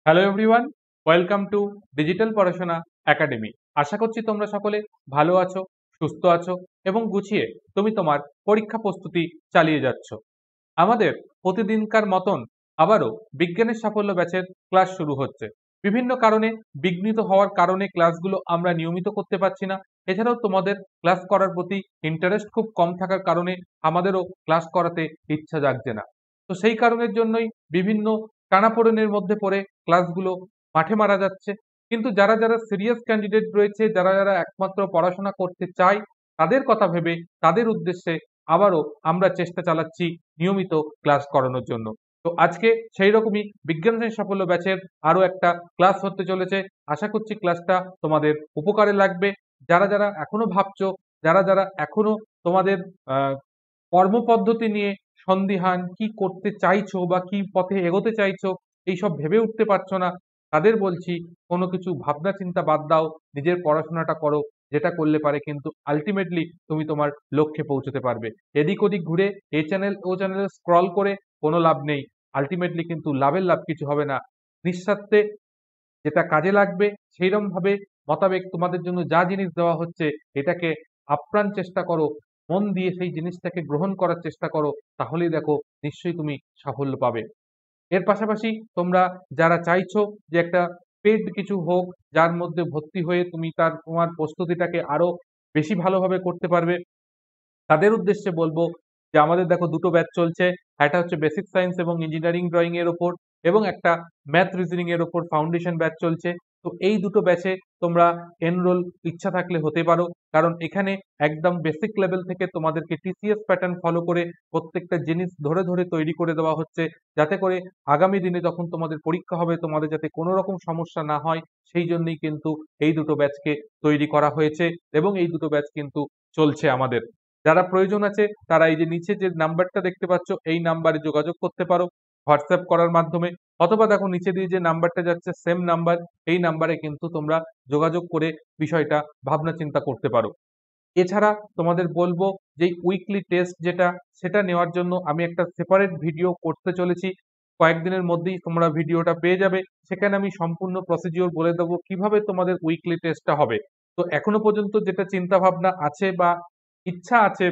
Hello everyone, welcome to digital Porashona academy. আশা করছি তোমরা সকলে ভালো আছো, সুস্থ আছো এবং গুছিয়ে তুমি তোমার পরীক্ষা প্রস্তুতি চালিয়ে যাচ্ছ। আমাদের প্রতিদিনকার মতন আবারও বিজ্ঞানের সাফল্য ব্যাচের ক্লাস শুরু হচ্ছে। বিভিন্ন কারণে বিঘ্নিত হওয়ার কারণে ক্লাসগুলো আমরা নিয়মিত করতে পারছি না। এছাড়াও তোমাদের ক্লাস করার প্রতি ইন্টারেস্ট খুব কম থাকার কারণে আমাদেরও ক্লাস করাতে ইচ্ছা জাগছে না। তো সেই কারণের জন্যই বিভিন্ন টানাপোড়েনের মধ্যে পড়ে ক্লাসগুলো মাঠে মারা যাচ্ছে। কিন্তু যারা যারা সিরিয়াস ক্যান্ডিডেট রয়েছে, যারা যারা একমাত্র পড়াশোনা করতে চায়, তাদের কথা ভেবে তাদের উদ্দেশ্যে আবারও আমরা চেষ্টা চালাচ্ছি নিয়মিত ক্লাস করানোর জন্য। তো আজকে সেই রকমই বিজ্ঞানের সাফল্য ব্যাচের আরো একটা ক্লাস হতে চলেছে। আশা করছি ক্লাসটা তোমাদের উপকারে লাগবে। যারা যারা এখনো ভাবছো, যারা যারা এখনো তোমাদের আহ কর্মপদ্ধতি নিয়ে সন্দিহান, কি করতে চাইছো বা কি পথে এগোতে চাইছো এইসব ভেবে উঠতে পারছো না, তাদের বলছি কোনো কিছু ভাবনা চিন্তা বাদ দাও, নিজের পড়াশোনাটা করো। যেটা করলে পারে কিন্তু আলটিমেটলি তুমি তোমার লক্ষ্যে পৌঁছতে পারবে। এদিক ওদিক ঘুরে এই চ্যানেল ও চ্যানেলে স্ক্রল করে কোনো লাভ নেই। আলটিমেটলি কিন্তু লাভের লাভ কিছু হবে না। নিঃস্বার্থে যেটা কাজে লাগবে সেইরকম ভাবে মোতাবেক তোমাদের জন্য যা জিনিস দেওয়া হচ্ছে এটাকে আপ্রাণ চেষ্টা করো, মন দিয়ে সেই জিনিসটাকে গ্রহণ করার চেষ্টা করো। তাহলেই দেখো নিশ্চয়ই তুমি সাফল্য পাবে। এর পাশাপাশি তোমরা যারা চাইছো যে একটা পেড কিছু হোক, যার মধ্যে ভর্তি হয়ে তুমি তোমার প্রস্তুতিটাকে আরো বেশি ভালোভাবে করতে পারবে, তাদের উদ্দেশ্যে বলবো যে আমাদের দেখো দুটো ব্যাচ চলছে। একটা হচ্ছে বেসিক সায়েন্স এবং ইঞ্জিনিয়ারিং ড্রয়িং এর ওপর, এবং একটা ম্যাথ রিজনিং এর ওপর ফাউন্ডেশন ব্যাচ চলছে। তো এই দুটো ব্যাচে তোমরা এনরোল ইচ্ছা থাকলে হতে পারো, কারণ এখানে একদম বেসিক লেভেল থেকে তোমাদেরকে টিসিএস প্যাটার্ন ফলো করে প্রত্যেকটা জিনিস ধরে ধরে তৈরি করে দেওয়া হচ্ছে, যাতে করে আগামী দিনে যখন তোমাদের পরীক্ষা হবে তোমাদের যাতে কোনো রকম সমস্যা না হয়। সেই জন্যই কিন্তু এই দুটো ব্যাচকে তৈরি করা হয়েছে এবং এই দুটো ব্যাচ কিন্তু চলছে আমাদের। যারা প্রয়োজন আছে তারা এই যে নিচে যে নাম্বারটা দেখতে পাচ্ছ এই নাম্বারে যোগাযোগ করতে পারো হোয়াটসঅ্যাপ করার মাধ্যমে, অথবা দেখো নিচে দিয়ে যে নাম্বারটা যাচ্ছে সেম নাম্বার, এই নাম্বারে কিন্তু তোমরা যোগাযোগ করে বিষয়টা ভাবনা চিন্তা করতে পারো। এছাড়া তোমাদের বলবো যে উইকলি টেস্ট যেটা, সেটা নেওয়ার জন্য আমি একটা সেপারেট ভিডিও করতে চলেছি। কয়েকদিনের মধ্যেই তোমরা ভিডিওটা পেয়ে যাবে। সেখানে আমি সম্পূর্ণ প্রসিডিওর বলে দেবো কিভাবে তোমাদের উইকলি টেস্টটা হবে। তো এখনো পর্যন্ত যেটা চিন্তা ভাবনা আছে বা ইচ্ছা আছে,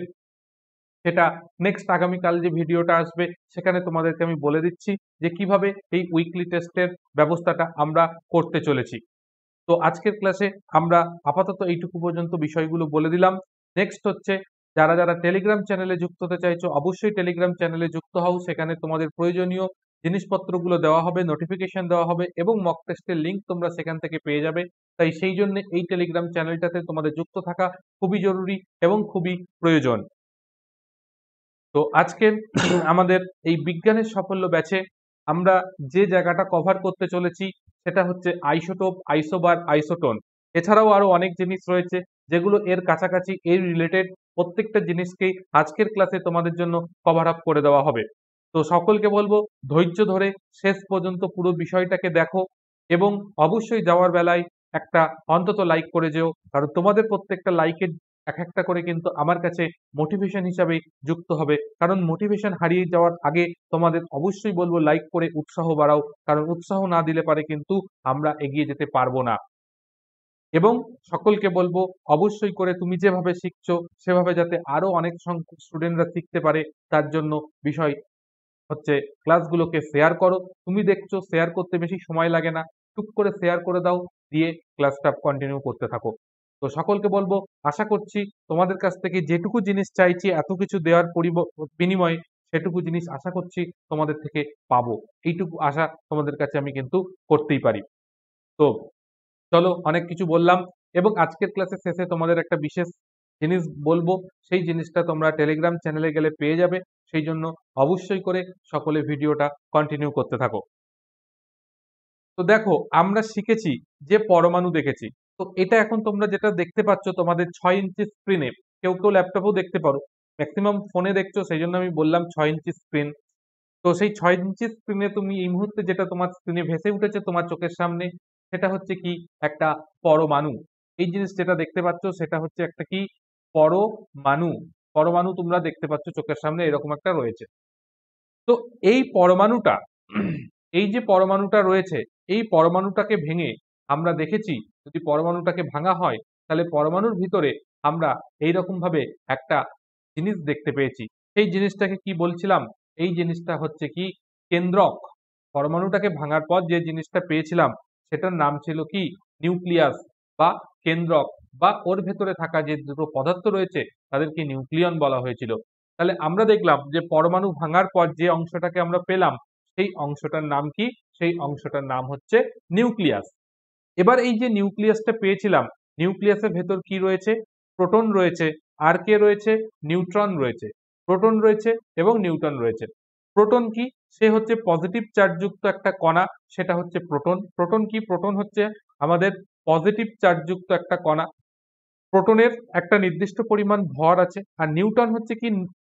সেটা নেক্সট আগামীকাল যে ভিডিওটা আসবে সেখানে তোমাদেরকে আমি বলে দিচ্ছি যে কিভাবে এই উইকলি টেস্টের ব্যবস্থাটা আমরা করতে চলেছি। তো আজকের ক্লাসে আমরা আপাতত এইটুকু পর্যন্ত বিষয়গুলো বলে দিলাম। নেক্সট হচ্ছে, যারা যারা টেলিগ্রাম চ্যানেলে যুক্ত হতে চাইছো অবশ্যই টেলিগ্রাম চ্যানেলে যুক্ত হও। সেখানে তোমাদের প্রয়োজনীয় জিনিসপত্রগুলো দেওয়া হবে, নোটিফিকেশন দেওয়া হবে এবং মক টেস্টের লিঙ্ক তোমরা সেখান থেকে পেয়ে যাবে। তাই সেই জন্য এই টেলিগ্রাম চ্যানেলটাতে তোমাদের যুক্ত থাকা খুবই জরুরি এবং খুবই প্রয়োজন। তো আজকের আমাদের এই বিজ্ঞানের সাফল্য ব্যাচে আমরা যে জায়গাটা কভার করতে চলেছি সেটা হচ্ছে আইসোটোপ, আইসোবার, আইসোটোন। এছাড়াও আরো অনেক জিনিস রয়েছে যেগুলো এর কাছাকাছি, এর রিলেটেড প্রত্যেকটা জিনিসকেই আজকের ক্লাসে তোমাদের জন্য কভার আপ করে দেওয়া হবে। তো সকলকে বলবো ধৈর্য ধরে শেষ পর্যন্ত পুরো বিষয়টাকে দেখো, এবং অবশ্যই যাওয়ার বেলায় একটা অন্তত লাইক করে যেও, কারণ তোমাদের প্রত্যেকটা লাইকের এক একটা করে কিন্তু আমার কাছে মোটিভেশন হিসাবে যুক্ত হবে। কারণ মোটিভেশন হারিয়ে যাওয়ার আগে তোমাদের অবশ্যই বলবো লাইক করে উৎসাহ বাড়াও, কারণ উৎসাহ না দিলে পারে কিন্তু আমরা এগিয়ে যেতে পারবো না। এবং সকলকে বলবো অবশ্যই করে তুমি যেভাবে শিখছো সেভাবে যাতে আরো অনেক সংখ্যক স্টুডেন্টরা শিখতে পারে, তার জন্য বিষয় হচ্ছে ক্লাসগুলোকে শেয়ার করো। তুমি দেখছো শেয়ার করতে বেশি সময় লাগে না, টুক করে শেয়ার করে দাও, দিয়ে ক্লাসটা কন্টিনিউ করতে থাকো। তো সকলকে বলবো, আশা করছি তোমাদের কাছ থেকে যেটুকু জিনিস চাইছি এত কিছু দেওয়ার বিনিময়ে সেটুকু জিনিস আশা করছি তোমাদের থেকে পাবো। এইটুকু আশা তোমাদের কাছে আমি কিন্তু করতেই পারি। তো চলো, অনেক কিছু বললাম, এবং আজকের ক্লাসের শেষে তোমাদের একটা বিশেষ জিনিস বলবো। সেই জিনিসটা তোমরা টেলিগ্রাম চ্যানেলে গেলে পেয়ে যাবে। সেই জন্য অবশ্যই করে সকলে ভিডিওটা কন্টিনিউ করতে থাকো। তো দেখো, আমরা শিখেছি যে পরমাণু দেখেছি। তো এটা এখন তোমরা যেটা দেখতে পাচ্ছ তোমাদের 6 ইঞ্চি স্ক্রিনে, কেউ কেউ ল্যাপটপেও দেখতে পারো, ম্যাক্সিমাম ফোনে দেখছো সেই জন্য আমি বললাম 6 ইঞ্চি স্ক্রিন। তো সেই 6 ইঞ্চি স্ক্রিনে তুমি এই মুহূর্তে যেটা তোমার স্ক্রিনে ভেসে উঠেছে তোমার চোখের সামনে, সেটা হচ্ছে কি, একটা পরমাণু। এই জিনিস যেটা দেখতে পাচ্ছ সেটা হচ্ছে একটা কি, পরমাণু। পরমাণু তোমরা দেখতে পাচ্ছ চোখের সামনে এরকম একটা রয়েছে। তো এই পরমাণুটা, এই যে পরমাণুটা রয়েছে, এই পরমাণুটাকে ভেঙে আমরা দেখেছি যদি পরমাণুটাকে ভাঙা হয় তাহলে পরমাণুর ভিতরে আমরা এইরকম ভাবে একটা জিনিস দেখতে পেয়েছি। সেই জিনিসটাকে কি বলছিলাম? এই জিনিসটা হচ্ছে কি কেন্দ্রক। পরমাণুটাকে ভাঙার পর যে জিনিসটা পেয়েছিলাম সেটার নাম ছিল কি নিউক্লিয়াস বা কেন্দ্রক, বা ওর ভেতরে থাকা যে দুটো পদার্থ রয়েছে তাদেরকে নিউক্লিয়ন বলা হয়েছিল। তাহলে আমরা দেখলাম যে পরমাণু ভাঙার পর যে অংশটাকে আমরা পেলাম সেই অংশটার নাম কি? সেই অংশটার নাম হচ্ছে নিউক্লিয়াস। এবার এই যে নিউক্লিয়াসটা পেয়েছিলাম, নিউক্লিয়াসের ভেতর কি রয়েছে? প্রোটন রয়েছে, আর কে রয়েছে? নিউট্রন রয়েছে। প্রোটন রয়েছে এবং নিউট্রন রয়েছে। প্রোটন কি? সে হচ্ছে পজিটিভ চার্জযুক্ত একটা কণা, সেটা হচ্ছে প্রোটন। প্রোটন কি? প্রোটন হচ্ছে আমাদের পজিটিভ চার্জযুক্ত একটা কণা। প্রোটনের একটা নির্দিষ্ট পরিমাণ ভর আছে। আর নিউট্রন হচ্ছে কি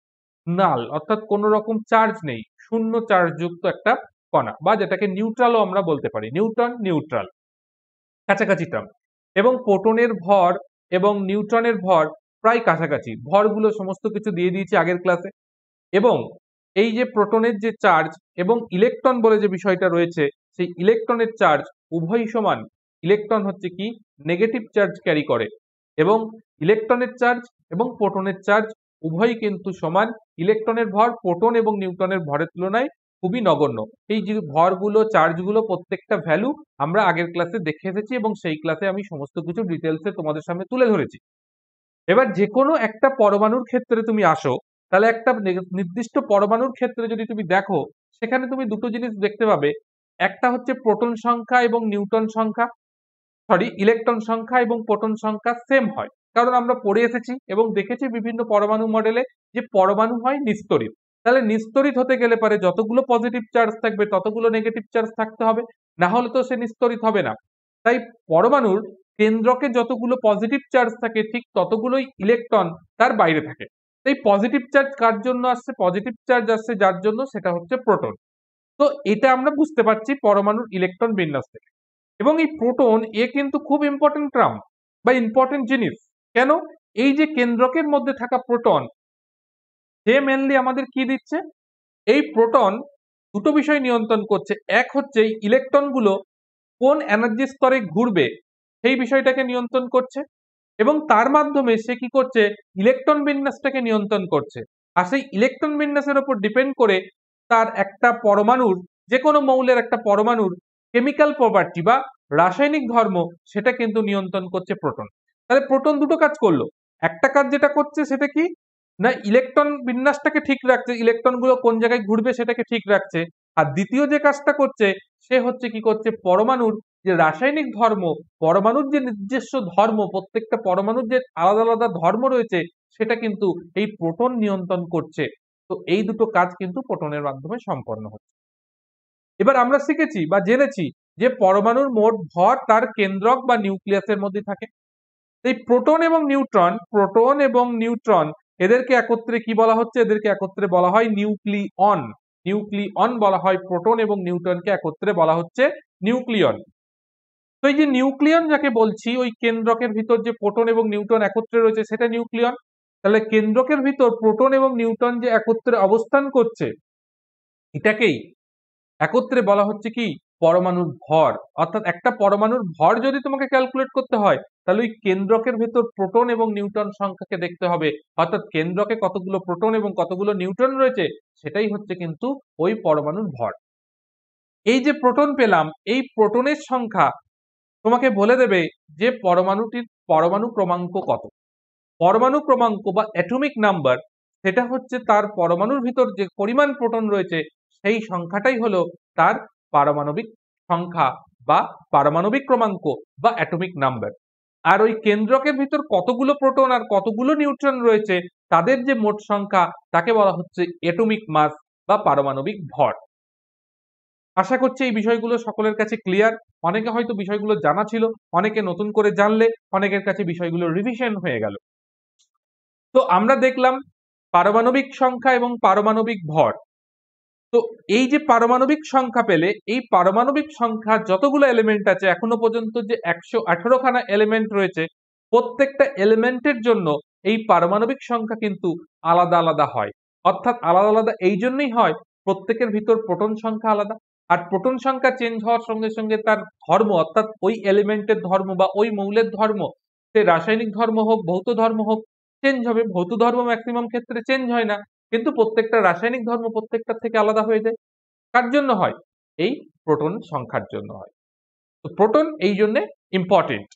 নাল, অর্থাৎ কোনো রকম চার্জ নেই, শূন্য চার্জযুক্ত একটা কণা, বা যেটাকে নিউট্রালও আমরা বলতে পারি। নিউট্রন, নিউট্রাল, কাছাকাছি টার্ম। এবং প্রোটনের ভর এবং নিউট্রনের ভর প্রায় কাছাকাছি। ভরগুলো সমস্ত কিছু দিয়ে দিয়েছি আগের ক্লাসে। এবং এই যে প্রোটনের যে চার্জ এবং ইলেকট্রন বলে যে বিষয়টা রয়েছে, সেই ইলেকট্রনের চার্জ উভয়ই সমান। ইলেকট্রন হচ্ছে কি নেগেটিভ চার্জ ক্যারি করে, এবং ইলেকট্রনের চার্জ এবং প্রোটনের চার্জ উভয়ই কিন্তু সমান। ইলেকট্রনের ভর প্রোটন এবং নিউট্রনের ভরের তুলনায় খুবই নগণ্য। এই যে ভরগুলো, চার্জগুলো, প্রত্যেকটা ভ্যালু আমরা আগের ক্লাসে দেখে এসেছি এবং সেই ক্লাসে আমি সমস্ত কিছু ডিটেলসে তোমাদের সামনে তুলে ধরেছি। এবার যে কোনো একটা পরমাণুর ক্ষেত্রে তুমি আসো, তাহলে একটা নির্দিষ্ট পরমাণুর ক্ষেত্রে যদি তুমি দেখো, সেখানে তুমি দুটো জিনিস দেখতে পাবে। একটা হচ্ছে প্রোটন সংখ্যা এবং নিউট্রন সংখ্যা, ইলেকট্রন সংখ্যা এবং প্রোটন সংখ্যা সেম হয়। কারণ আমরা পড়ে এসেছি এবং দেখেছি বিভিন্ন পরমাণু মডেলে যে পরমাণু হয় নিস্তড়িত। তাহলে নিস্তড়িত হতে গেলে পারে যতগুলো পজিটিভ চার্জ থাকবে ততগুলো নেগেটিভ চার্জ থাকতে হবে, না হলে তো সে নিস্তড়িত হবে না। তাই পরমাণুর কেন্দ্রকে যতগুলো পজিটিভ চার্জ থাকে ঠিক ততগুলোই ইলেকট্রন তার বাইরে থাকে। এই পজিটিভ চার্জ কার জন্য আসছে? পজিটিভ চার্জ আসছে যার জন্য, সেটা হচ্ছে প্রোটন। তো এটা আমরা বুঝতে পারছি পরমাণুর ইলেকট্রন বিন্যাস থেকে। এবং এই প্রোটন কিন্তু খুব ইম্পর্টেন্ট টার্ম বা ইম্পর্টেন্ট জিনিস। কেন? এই যে কেন্দ্রকের মধ্যে থাকা প্রোটন, সে মেনলি আমাদের কি দিচ্ছে? এই প্রোটন দুটো বিষয় নিয়ন্ত্রণ করছে। এক হচ্ছে ইলেকট্রন গুলো কোন এনার্জি স্তরে ঘুরবে সেই বিষয়টাকে নিয়ন্ত্রণ করছে, এবং তার মাধ্যমে সে কি করছে? ইলেকট্রন বিন্যাসটাকে নিয়ন্ত্রণ করছে। আর সেই ইলেকট্রন বিন্যাসের উপর ডিপেন্ড করে তার একটা পরমাণুর, যে কোনো মৌলের একটা পরমাণুর কেমিক্যাল প্রপার্টি বা রাসায়নিক ধর্ম, সেটা কিন্তু নিয়ন্ত্রণ করছে প্রোটন। তাহলে প্রোটন দুটো কাজ করলো। একটা কাজ যেটা করছে সেটা কি না, ইলেকট্রন বিন্যাসটাকে ঠিক রাখছে, ইলেকট্রন গুলো কোন জায়গায় ঘুরবে সেটাকে ঠিক রাখছে। আর দ্বিতীয় যে কাজটা করছে সে হচ্ছে কি করছে? পরমাণুর যে রাসায়নিক ধর্ম, পরমাণুর যে নিজস্ব ধর্ম, প্রত্যেকটা পরমাণুর যে আলাদা আলাদা ধর্ম রয়েছে, সেটা কিন্তু এই প্রোটন নিয়ন্ত্রণ করছে। তো এই দুটো কাজ কিন্তু প্রোটনের মাধ্যমে সম্পন্ন হচ্ছে। এবার আমরা শিখেছি বা জেনেছি যে পরমাণুর মোট ভর তার কেন্দ্রক বা নিউক্লিয়াসের মধ্যে থাকে। এই প্রোটন এবং নিউট্রন, প্রোটন এবং নিউট্রন এদেরকে একত্রে কি বলা হচ্ছে? এদেরকে একত্রে বলা হয় নিউক্লিয়ন। নিউক্লিয়ন বলা হয় প্রোটন এবং নিউট্রনকে একত্রে বলা হচ্ছে নিউক্লিয়ন। তো এই যে নিউক্লিয়ন যাকে বলছি, ওই কেন্দ্রকের ভিতর যে প্রোটন এবং নিউট্রন একত্রে রয়েছে সেটা নিউক্লিয়ন। তাহলে কেন্দ্রকের ভিতর প্রোটন এবং নিউট্রন যে একত্রে অবস্থান করছে, এটাকেই একত্রে বলা হচ্ছে কি পরমাণুর ভর। অর্থাৎ একটা পরমাণুর ভর যদি তোমাকে ক্যালকুলেট করতে হয়, তাহলে ওই কেন্দ্রকের ভেতর প্রোটন এবং নিউট্রন সংখ্যাকে দেখতে হবে। অর্থাৎ কেন্দ্রকে কতগুলো প্রোটন এবং কতগুলো নিউট্রন রয়েছে, সেটাই হচ্ছে কিন্তু ওই পরমাণুর ভর। এই যে প্রোটন পেলাম, এই প্রোটনের সংখ্যা তোমাকে বলে দেবে যে পরমাণুটির পরমাণু ক্রমাঙ্ক কত। পরমাণু ক্রমাঙ্ক বা অ্যাটমিক নাম্বার, সেটা হচ্ছে তার পরমাণুর ভিতর যে পরিমাণ প্রোটন রয়েছে সেই সংখ্যাটাই হলো তার পারমাণবিক সংখ্যা বা পারমাণবিক ক্রমাঙ্ক বা অ্যাটমিক নাম্বার। আর ওই কেন্দ্রকের ভিতর কতগুলো প্রোটন আর কতগুলো নিউট্রন রয়েছে তাদের যে মোট সংখ্যা, তাকে বলা হচ্ছে অ্যাটমিক মাস বা পারমাণবিক ভর। আশা করছি এই বিষয়গুলো সকলের কাছে ক্লিয়ার। অনেকে হয়তো বিষয়গুলো জানা ছিল, অনেকে নতুন করে জানলে, অনেকের কাছে বিষয়গুলো রিভিশন হয়ে গেল। তো আমরা দেখলাম পারমাণবিক সংখ্যা এবং পারমাণবিক ভর। তো এই যে পারমাণবিক সংখ্যা পেলে, এই পারমাণবিক সংখ্যা যতগুলো এলিমেন্ট আছে এখনো পর্যন্ত যে 118 খানা এলিমেন্ট রয়েছে, প্রত্যেকটা এলিমেন্টের জন্য এই পারমাণবিক সংখ্যা কিন্তু আলাদা আলাদা হয়। অর্থাৎ আলাদা আলাদা এই জন্যই হয় প্রত্যেকের ভিতর প্রোটন সংখ্যা আলাদা, আর প্রোটন সংখ্যা চেঞ্জ হওয়ার সঙ্গে সঙ্গে তার ধর্ম অর্থাৎ ওই এলিমেন্টের ধর্ম বা ওই মৌলের ধর্ম, সে রাসায়নিক ধর্ম হোক ভৌত ধর্ম হোক, চেঞ্জ হবে। ভৌত ধর্ম ম্যাক্সিমাম ক্ষেত্রে চেঞ্জ হয় না, কিন্তু প্রত্যেকটা রাসায়নিক ধর্ম প্রত্যেকটা থেকে আলাদা হয়ে যায়। কার জন্য হয়? এই প্রোটন সংখ্যার জন্য হয়। তো প্রোটন এই জন্য ইম্পর্টেন্ট।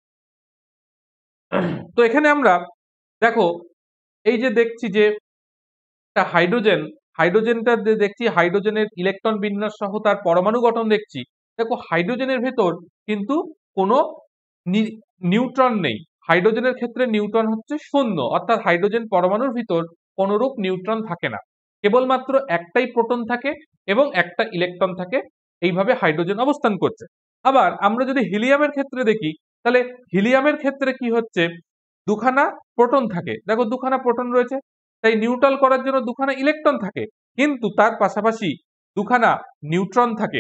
তো এখানে আমরা দেখো এই যে দেখছি যে হাইড্রোজেন, হাইড্রোজেনটা দেখছি, হাইড্রোজেনের ইলেকট্রন বিন্যাস সহ তার পরমাণু গঠন দেখছি। দেখো হাইড্রোজেনের ভেতর কিন্তু কোনো নিউট্রন নেই। হাইড্রোজেনের ক্ষেত্রে নিউট্রন হচ্ছে শূন্য, অর্থাৎ হাইড্রোজেন পরমাণুর ভিতর কোনরূপ নিউট্রন থাকে না, কেবলমাত্র একটাই প্রোটন থাকে এবং একটা ইলেকট্রন থাকে। এইভাবে হাইড্রোজেন অবস্থান করছে। আবার আমরা যদি হিলিয়ামের ক্ষেত্রে দেখি, তাহলে হিলিয়ামের ক্ষেত্রে কি হচ্ছে, দুখানা প্রোটন থাকে। দেখো দুখানা প্রোটন রয়েছে, তাই নিউট্রাল করার জন্য দুখানা ইলেকট্রন থাকে, কিন্তু তার পাশাপাশি দুখানা নিউট্রন থাকে।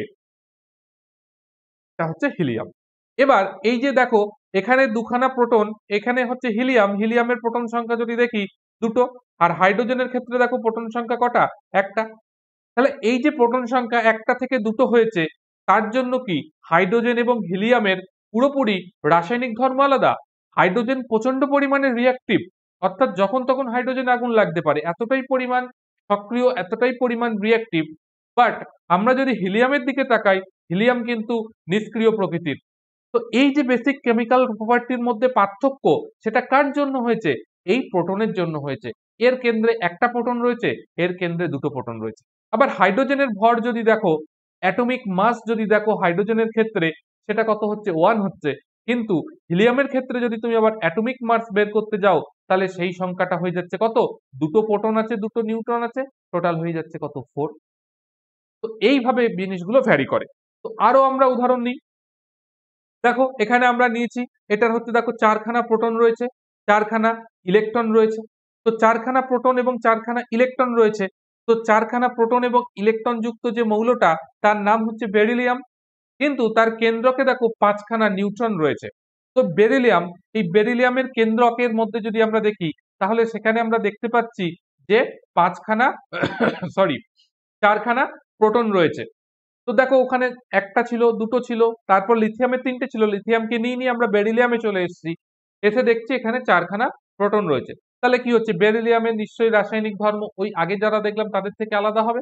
এটা হচ্ছে হিলিয়াম। এবার এই যে দেখো এখানে দুখানা প্রোটন, এখানে হচ্ছে হিলিয়াম, হিলিয়ামের প্রোটন সংখ্যা যদি দেখি দুটো, আর হাইড্রোজেনের ক্ষেত্রে দেখো প্রোটন সংখ্যা কটা? একটা। তাহলে এই যে প্রোটন সংখ্যা একটা থেকে দুটো হয়েছে, তার জন্য কি হাইড্রোজেন এবং হিলিয়ামের পুরোপুরি রাসায়নিক ধর্ম আলাদা। হাইড্রোজেন প্রচন্ড পরিমাণে রিঅ্যাক্টিভ, অর্থাৎ যখন তখন হাইড্রোজেন আগুন লাগতে পারে, এতটাই পরিমাণ সক্রিয়, এতটাই পরিমাণ রিঅ্যাক্টিভ। বাট আমরা যদি হিলিয়ামের দিকে তাকাই, হিলিয়াম কিন্তু নিষ্ক্রিয় প্রকৃতির। তো এই যে বেসিক কেমিক্যাল প্রপার্টির মধ্যে পার্থক্য, সেটা কার জন্য হয়েছে? এই প্রোটনের জন্য হয়েছে। এর কেন্দ্রে একটা প্রোটন রয়েছে, এর কেন্দ্রে দুটো প্রোটন রয়েছে। আবার হাইড্রোজেনের ভর যদি দেখো, অ্যাটমিক মাস যদি দেখো হাইড্রোজেনের ক্ষেত্রে, সেটা কত হচ্ছে? 1 হচ্ছে। কিন্তু হিলিয়ামের ক্ষেত্রে যদি তুমি আবার অ্যাটমিক মাস বের করতে যাও, তাহলে সেই সংখ্যাটা হয়ে যাচ্ছে কত? দুটো প্রোটন আছে, দুটো নিউট্রন আছে, টোটাল হয়ে যাচ্ছে কত? 4। তো এইভাবে জিনিসগুলো ভ্যারি করে। তো আরো আমরা উদাহরণ নিই। দেখো এখানে আমরা নিয়েছি, এটার হচ্ছে দেখো চারখানা প্রোটন রয়েছে, চারখানা ইলেকট্রন রয়েছে। তো চারখানা প্রোটন এবং চারখানা ইলেকট্রন রয়েছে। তো চারখানা প্রোটন এবং ইলেকট্রন যুক্ত যে মৌলটা, তার নাম হচ্ছে বেরিলিয়াম। কিন্তু তার কেন্দ্রকে দেখো পাঁচখানা নিউট্রন রয়েছে। তো বেরিলিয়াম, এই বেরিলিয়ামের কেন্দ্রকের মধ্যে যদি আমরা দেখি, তাহলে সেখানে আমরা দেখতে পাচ্ছি যে পাঁচখানা সরি চারখানা প্রোটন রয়েছে। তো দেখো ওখানে একটা ছিল, দুটো ছিল, তারপর লিথিয়ামের তিনটে ছিল, লিথিয়ামকে নিয়ে আমরা বেরিলিয়ামে চলে এসেছি, এসে দেখছি এখানে চারখানা প্রোটন রয়েছে। তাহলে কি হচ্ছে? বেরিলিয়ামের নিশ্চয়ই রাসায়নিক ধর্ম ওই আগে যারা দেখলাম তাদের থেকে আলাদা হবে।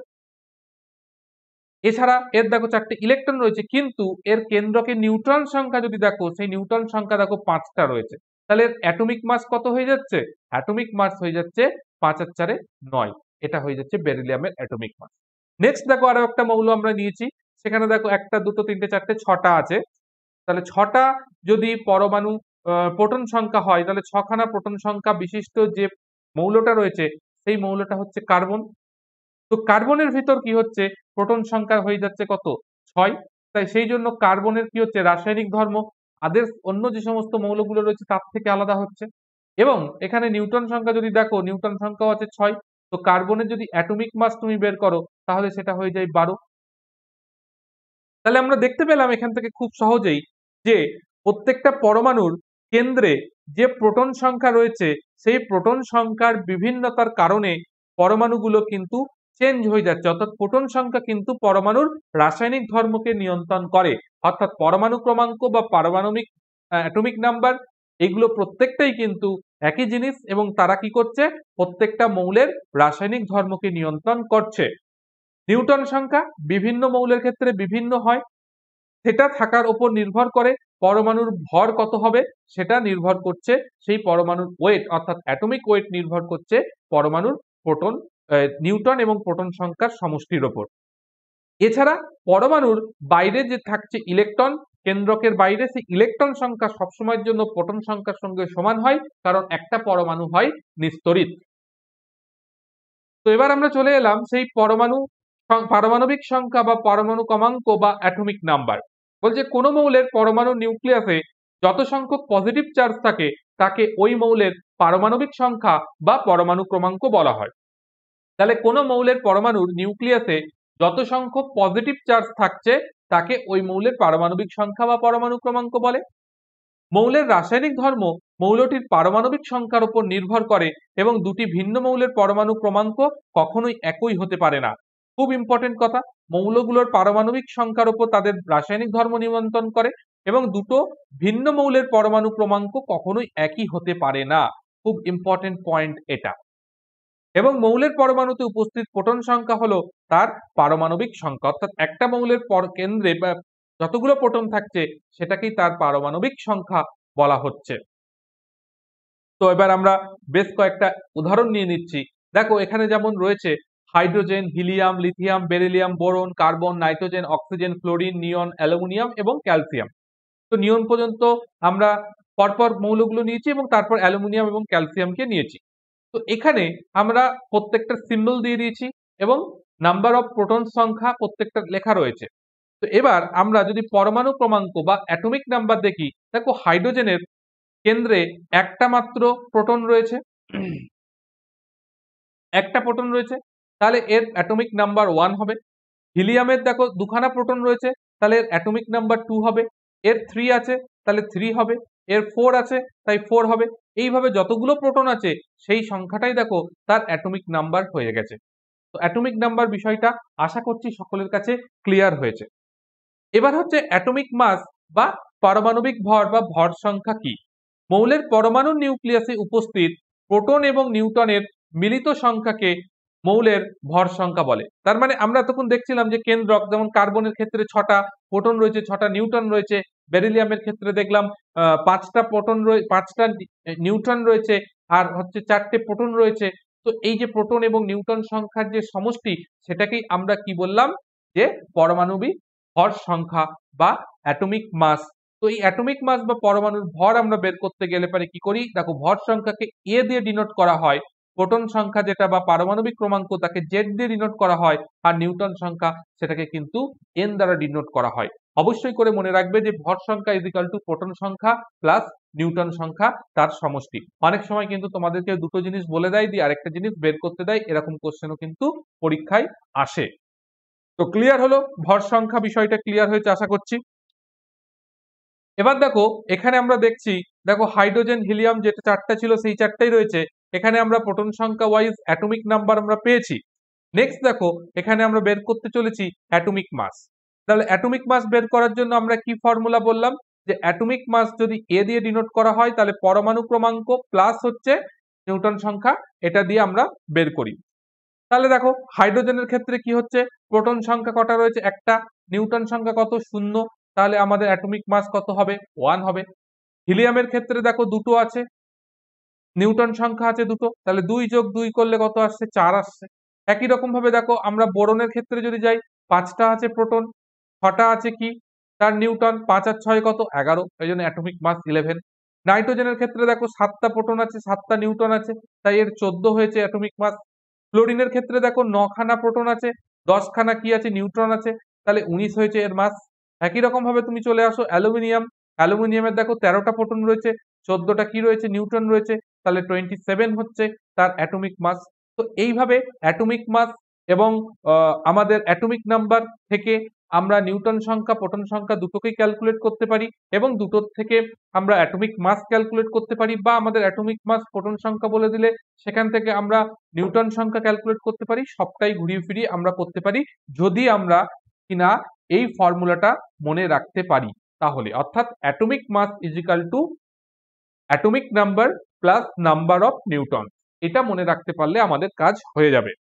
এছাড়া এর দেখো চারটে ইলেকট্রন রয়েছে, কিন্তু এর কেন্দ্রকে নিউট্রন সংখ্যা যদি দেখো, সেই নিউট্রন সংখ্যা দেখো 5টা রয়েছে। তাহলে এর অ্যাটমিক মাস কত হয়ে যাচ্ছে? অ্যাটমিক মাস হয়ে যাচ্ছে 5 আর 4 9। এটা হয়ে যাচ্ছে বেরিলিয়ামের অ্যাটমিক মাস। নেক্সট দেখো আরো একটা মৌল আমরা নিয়েছি, সেখানে দেখো একটা দুটো তিনটে চারটে ছটা আছে। তাহলে ছটা যদি পরমাণু প্রোটন সংখ্যা হয়, তাহলে ছখানা প্রোটন সংখ্যা বিশিষ্ট যে মৌলটা রয়েছে, সেই মৌলটা হচ্ছে কার্বন। তো কার্বনের ভিতর কি হচ্ছে? প্রোটন সংখ্যা হয়ে যাচ্ছে কত? 6। তাই সেই জন্য কার্বনের কি হচ্ছে? রাসায়নিক ধর্ম আদার্স অন্য যে সমস্ত মৌলগুলো রয়েছে তার থেকে আলাদা হচ্ছে। এবং এখানে নিউটন সংখ্যা যদি দেখো, নিউটন সংখ্যাও আছে 6। তো কার্বনের যদি অ্যাটমিক মাস তুমি বের করো, তাহলে সেটা হয়ে যায় 12। তাহলে আমরা দেখতে পেলাম এখান থেকে খুব সহজেই যে প্রত্যেকটা পরমাণুর কেন্দ্রে যে প্রোটন সংখ্যা রয়েছে, সেই প্রোটন সংখ্যার বিভিন্নতার কারণে পরমাণুগুলো কিন্তু চেঞ্জ হয়ে যাচ্ছে। অর্থাৎ প্রোটন সংখ্যা কিন্তু পরমাণুর রাসায়নিক ধর্মকে নিয়ন্ত্রণ করে। অর্থাৎ পরমাণু ক্রমাঙ্ক বা পারমাণবিক অ্যাটমিক নাম্বার, এগুলো প্রত্যেকটাই কিন্তু একই জিনিস, এবং তারা কি করছে? প্রত্যেকটা মৌলের রাসায়নিক ধর্মকে নিয়ন্ত্রণ করছে। নিউটন সংখ্যা বিভিন্ন মৌলের ক্ষেত্রে বিভিন্ন হয়, সেটা থাকার উপর নির্ভর করে পরমাণুর ভর কত হবে, সেটা নির্ভর করছে সেই পরমাণুর ওয়েট, অর্থাৎ অ্যাটমিক ওয়েট নির্ভর করছে পরমাণুর প্রোটন, নিউটন এবং প্রোটন সংখ্যার সমষ্টির ওপর। এছাড়া পরমাণুর বাইরে যে থাকছে ইলেকট্রন, কেন্দ্রকের বাইরে, সেই ইলেকট্রন সংখ্যা সবসময়ের জন্য প্রোটন সংখ্যার সঙ্গে সমান হয়, কারণ একটা পরমাণু হয় নিস্তড়িত। তো এবার আমরা চলে এলাম সেই পারমাণবিক সংখ্যা বা পরমাণু ক্রমাঙ্ক বা অ্যাটমিক নাম্বার। বলছে কোন মৌলের পরমাণু নিউক্লিয়াসে যত সংখ্যক পজিটিভ চার্জ থাকে, তাকে ওই মৌলের পারমাণবিক সংখ্যা বা পরমাণু ক্রমাঙ্ক বলা হয়। তাহলে কোন মৌলের পরমাণুর নিউক্লিয়াসে যত সংখ্যক পজিটিভ চার্জ থাকছে, তাকে ওই মৌলের পারমাণবিক সংখ্যা বা পরমাণু ক্রমাঙ্ক বলে। মৌলের রাসায়নিক ধর্ম মৌলটির পারমাণবিক সংখ্যার উপর নির্ভর করে, এবং দুটি ভিন্ন মৌলের পরমাণু ক্রমাঙ্ক কখনোই একই হতে পারে না। খুব ইম্পর্টেন্ট কথা, মৌলগুলোর পারমাণবিক সংখ্যার উপর তাদের রাসায়নিক ধর্ম নিয়ন্ত্রণ করে এবং দুটো ভিন্ন মৌলের পরমাণু ক্রমাঙ্ক কখনোই একই হতে পারে না। খুব ইম্পর্টেন্ট পয়েন্ট এটা। এবং মৌলের পরমাণুতে উপস্থিত প্রোটন সংখ্যা হলো তার পারমাণবিক সংখ্যা, অর্থাৎ একটা মৌলের কেন্দ্রে বা যতগুলো প্রোটন থাকছে সেটাকেই তার পারমাণবিক সংখ্যা বলা হচ্ছে। তো এবার আমরা বেশ কয়েকটা উদাহরণ নিয়ে নিচ্ছি। দেখো এখানে যেমন রয়েছে hydrogen, helium, lithium, beryllium, boron, carbon, nitrogen, oxygen, fluorine, neon, aluminium এবং ক্যালসিয়াম। তো নিয়ন পর্যন্ত আমরা পরপর মৌলগুলো নিয়েছি এবং তারপর অ্যালুমিনিয়াম এবং ক্যালসিয়ামকে নিয়েছি। তো এখানে আমরা প্রত্যেকটা সিম্বল দিয়ে দিয়েছি এবং নাম্বার অফ প্রোটন সংখ্যা প্রত্যেকটা লেখা রয়েছে। তো এবার আমরা যদি পরমাণু ক্রমাঙ্ক বা অ্যাটমিক নাম্বার দেখি, দেখো হাইড্রোজেনের কেন্দ্রে একটা মাত্র প্রোটন রয়েছে, একটা প্রোটন রয়েছে, তাহলে এর অ্যাটমিক নাম্বার 1 হবে। হিলিয়ামের দেখো দুখানা প্রোটন রয়েছে, তাহলে এর অ্যাটমিক নাম্বার 2 হবে। এর 3 আছে তাহলে 3 হবে, এর 4 আছে তাই 4 হবে। এইভাবে যতগুলো প্রোটন আছে সেই সংখ্যাটাই দেখো তার অ্যাটমিক নাম্বার হয়ে গেছে। তো অ্যাটমিক নাম্বার বিষয়টা আশা করছি সকলের কাছে ক্লিয়ার হয়েছে। এবার হচ্ছে অ্যাটমিক মাস বা পারমাণবিক ভর বা ভর সংখ্যা কি। মৌলের পরমাণুর নিউক্লিয়াসে উপস্থিত প্রোটন এবং নিউট্রনের মিলিত সংখ্যাকে মৌলের ভর সংখ্যা বলে। তার মানে আমরা তখন দেখছিলাম যে কেন্দ্রক, যেমন কার্বনের ক্ষেত্রে 6টা প্রোটন রয়েছে, 6টা নিউট্রন রয়েছে। বেরিলিয়ামের ক্ষেত্রে দেখলাম 5টা প্রোটন রয়েছে, 5টা নিউট্রন রয়েছে, আর হচ্ছে 4টে প্রোটন রয়েছে। তো এই যে প্রোটন এবং নিউট্রন সংখ্যার যে সমষ্টি, সেটাকেই আমরা কি বললাম, যে পারমাণবিক ভর সংখ্যা বা অ্যাটমিক মাস। তো এই অ্যাটমিক মাস বা পরমাণুর ভর আমরা বের করতে গেলে পারে কি করি, দেখো ভর সংখ্যাকে এ দিয়ে ডিনোট করা হয়, প্রোটন সংখ্যা যেটা বা পারমাণবিক ক্রমাঙ্ক তাকে জেড দিয়ে ডিনোট করা হয়, আর নিউটন সংখ্যা সেটাকে কিন্তু এন দ্বারা ডিনোট করা হয়। অবশ্যই করে মনে রাখবে যে ভর সংখ্যা ইজ ইকুয়াল টু প্রোটন সংখ্যা প্লাস নিউটন সংখ্যা তার সমষ্টি। অনেক সময় কিন্তু তোমাদেরকে দুটো জিনিস বলে দেয়, দিয়ে আরেকটা জিনিস বের করতে দেয়, এরকম কোশ্চেনও কিন্তু পরীক্ষায় আসে। তো ক্লিয়ার হলো, ভর সংখ্যা বিষয়টা ক্লিয়ার হয়েছে আশা করছি। এবার দেখো এখানে আমরা দেখছি, দেখো হাইড্রোজেন, হিলিয়াম যেটা 4টা ছিল সেই 4টাই রয়েছে। এখানে আমরা প্রোটন সংখ্যা ওয়াইজ অ্যাটমিক নাম্বার আমরা পেয়েছি। নেক্সট দেখো এখানে আমরা বের করতে চলেছি অ্যাটমিক মাস। তাহলে অ্যাটমিক মাস বের করার জন্য আমরা কি ফর্মুলা বললাম, যে অ্যাটমিক মাস যদি এ দিয়ে ডিনোট করা হয় তাহলে পরমাণু ক্রমাঙ্ক প্লাস হচ্ছে নিউটন সংখ্যা, এটা দিয়ে আমরা বের করি। তাহলে দেখো হাইড্রোজেনের ক্ষেত্রে কি হচ্ছে, প্রোটন সংখ্যা কটা রয়েছে, একটা, নিউটন সংখ্যা কত, 0, তাহলে আমাদের অ্যাটমিক মাস কত হবে, 1 হবে। হিলিয়ামের ক্ষেত্রে দেখো দুটো আছে, নিউটন সংখ্যা আছে দুটো, তাহলে 2 যোগ 2 করলে কত আসছে, 4 আসছে। একই রকম ভাবে দেখো আমরা বোরনের ক্ষেত্রে যদি যাই, 5টা আছে প্রোটন, 6টা আছে কি তার নিউটন, 5 আর 6 কত, 11, এই জন্য অ্যাটমিক মাস 11। নাইট্রোজেনের ক্ষেত্রে দেখো 7টা প্রোটন আছে, 7টা নিউটন আছে, তাই এর 14 হয়েছে অ্যাটমিক মাস। ফ্লোরিনের ক্ষেত্রে দেখো 9খানা প্রোটন আছে, 10খানা কি আছে, নিউট্রন আছে, তাহলে 19 হয়েছে এর মাস। একই রকম ভাবে তুমি চলে আসো অ্যালুমিনিয়াম, অ্যালুমিনিয়ামের দেখো 13টা প্রোটন রয়েছে, 14টা কি রয়েছে, নিউট্রন রয়েছে, তাহলে 27 হচ্ছে তার অ্যাটমিক মাস। তো এইভাবে অ্যাটমিক মাস এবং আমাদের অ্যাটমিক নাম্বার থেকে আমরা নিউটন সংখ্যা, প্রোটন সংখ্যা দুটোকেই ক্যালকুলেট করতে পারি, এবং দুটোর থেকে আমরা অ্যাটমিক মাস ক্যালকুলেট করতে পারি, বা আমাদের অ্যাটমিক মাস প্রোটন সংখ্যা বলে দিলে সেখান থেকে আমরা নিউটন সংখ্যা ক্যালকুলেট করতে পারি। সবটাই ঘুরিয়ে ফিরিয়ে আমরা করতে পারি যদি আমরা কিনা এই ফর্মুলাটা মনে রাখতে পারি। তাহলে অর্থাৎ atomic mass is equal to atomic number plus number of newton, এটা মনে রাখতে পারলে আমাদের কাজ হয়ে যাবে।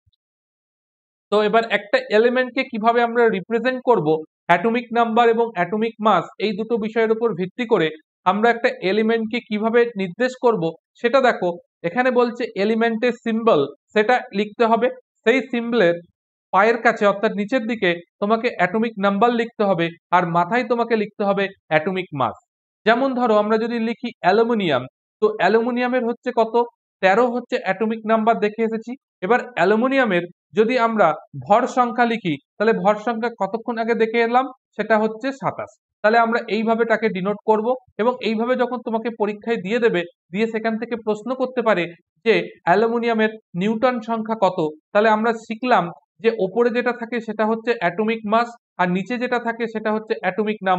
তো এবার একটা এলিমেন্টকে কিভাবে আমরা রিপ্রেজেন্ট করব, অ্যাটমিক নাম্বার এবং অ্যাটমিক মাস এই দুটো বিষয়ের উপর ভিত্তি করে আমরা একটা এলিমেন্টকে কিভাবে নির্দেশ করব সেটা দেখো। এখানে বলছে এলিমেন্টের সিম্বল সেটা লিখতে হবে, সেই সিম্বলের পায়ের কাছে অর্থাৎ নিচের দিকে তোমাকে অ্যাটমিক নাম্বার লিখতে হবে, আর মাথায় তোমাকে লিখতে হবে অ্যাটমিক মাস। যেমন ধরো আমরা যদি লিখি অ্যালুমিনিয়াম, তো অ্যালুমিনিয়ামের হচ্ছে কত, 13 হচ্ছে অ্যাটমিক নাম্বার দেখে এসেছি। এবার অ্যালুমিনিয়ামের যদি আমরা ভর সংখ্যা লিখি, তাহলে ভর সংখ্যা কতক্ষণ আগে দেখে এলাম, সেটা হচ্ছে 27। তাহলে আমরা এইভাবে তাকে ডিনোট করব, এবং এইভাবে যখন তোমাকে পরীক্ষায় দিয়ে দেবে, দিয়ে সেখান থেকে প্রশ্ন করতে পারে যে অ্যালুমিনিয়ামের নিউটন সংখ্যা কত, তাহলে আমরা শিখলাম যে ওপরে যেটা থাকে সেটা হচ্ছে অ্যাটমিক মাস, আর নিচে যেটা থাকে সেটা হচ্ছে অ্যাটমিক নাম্বার।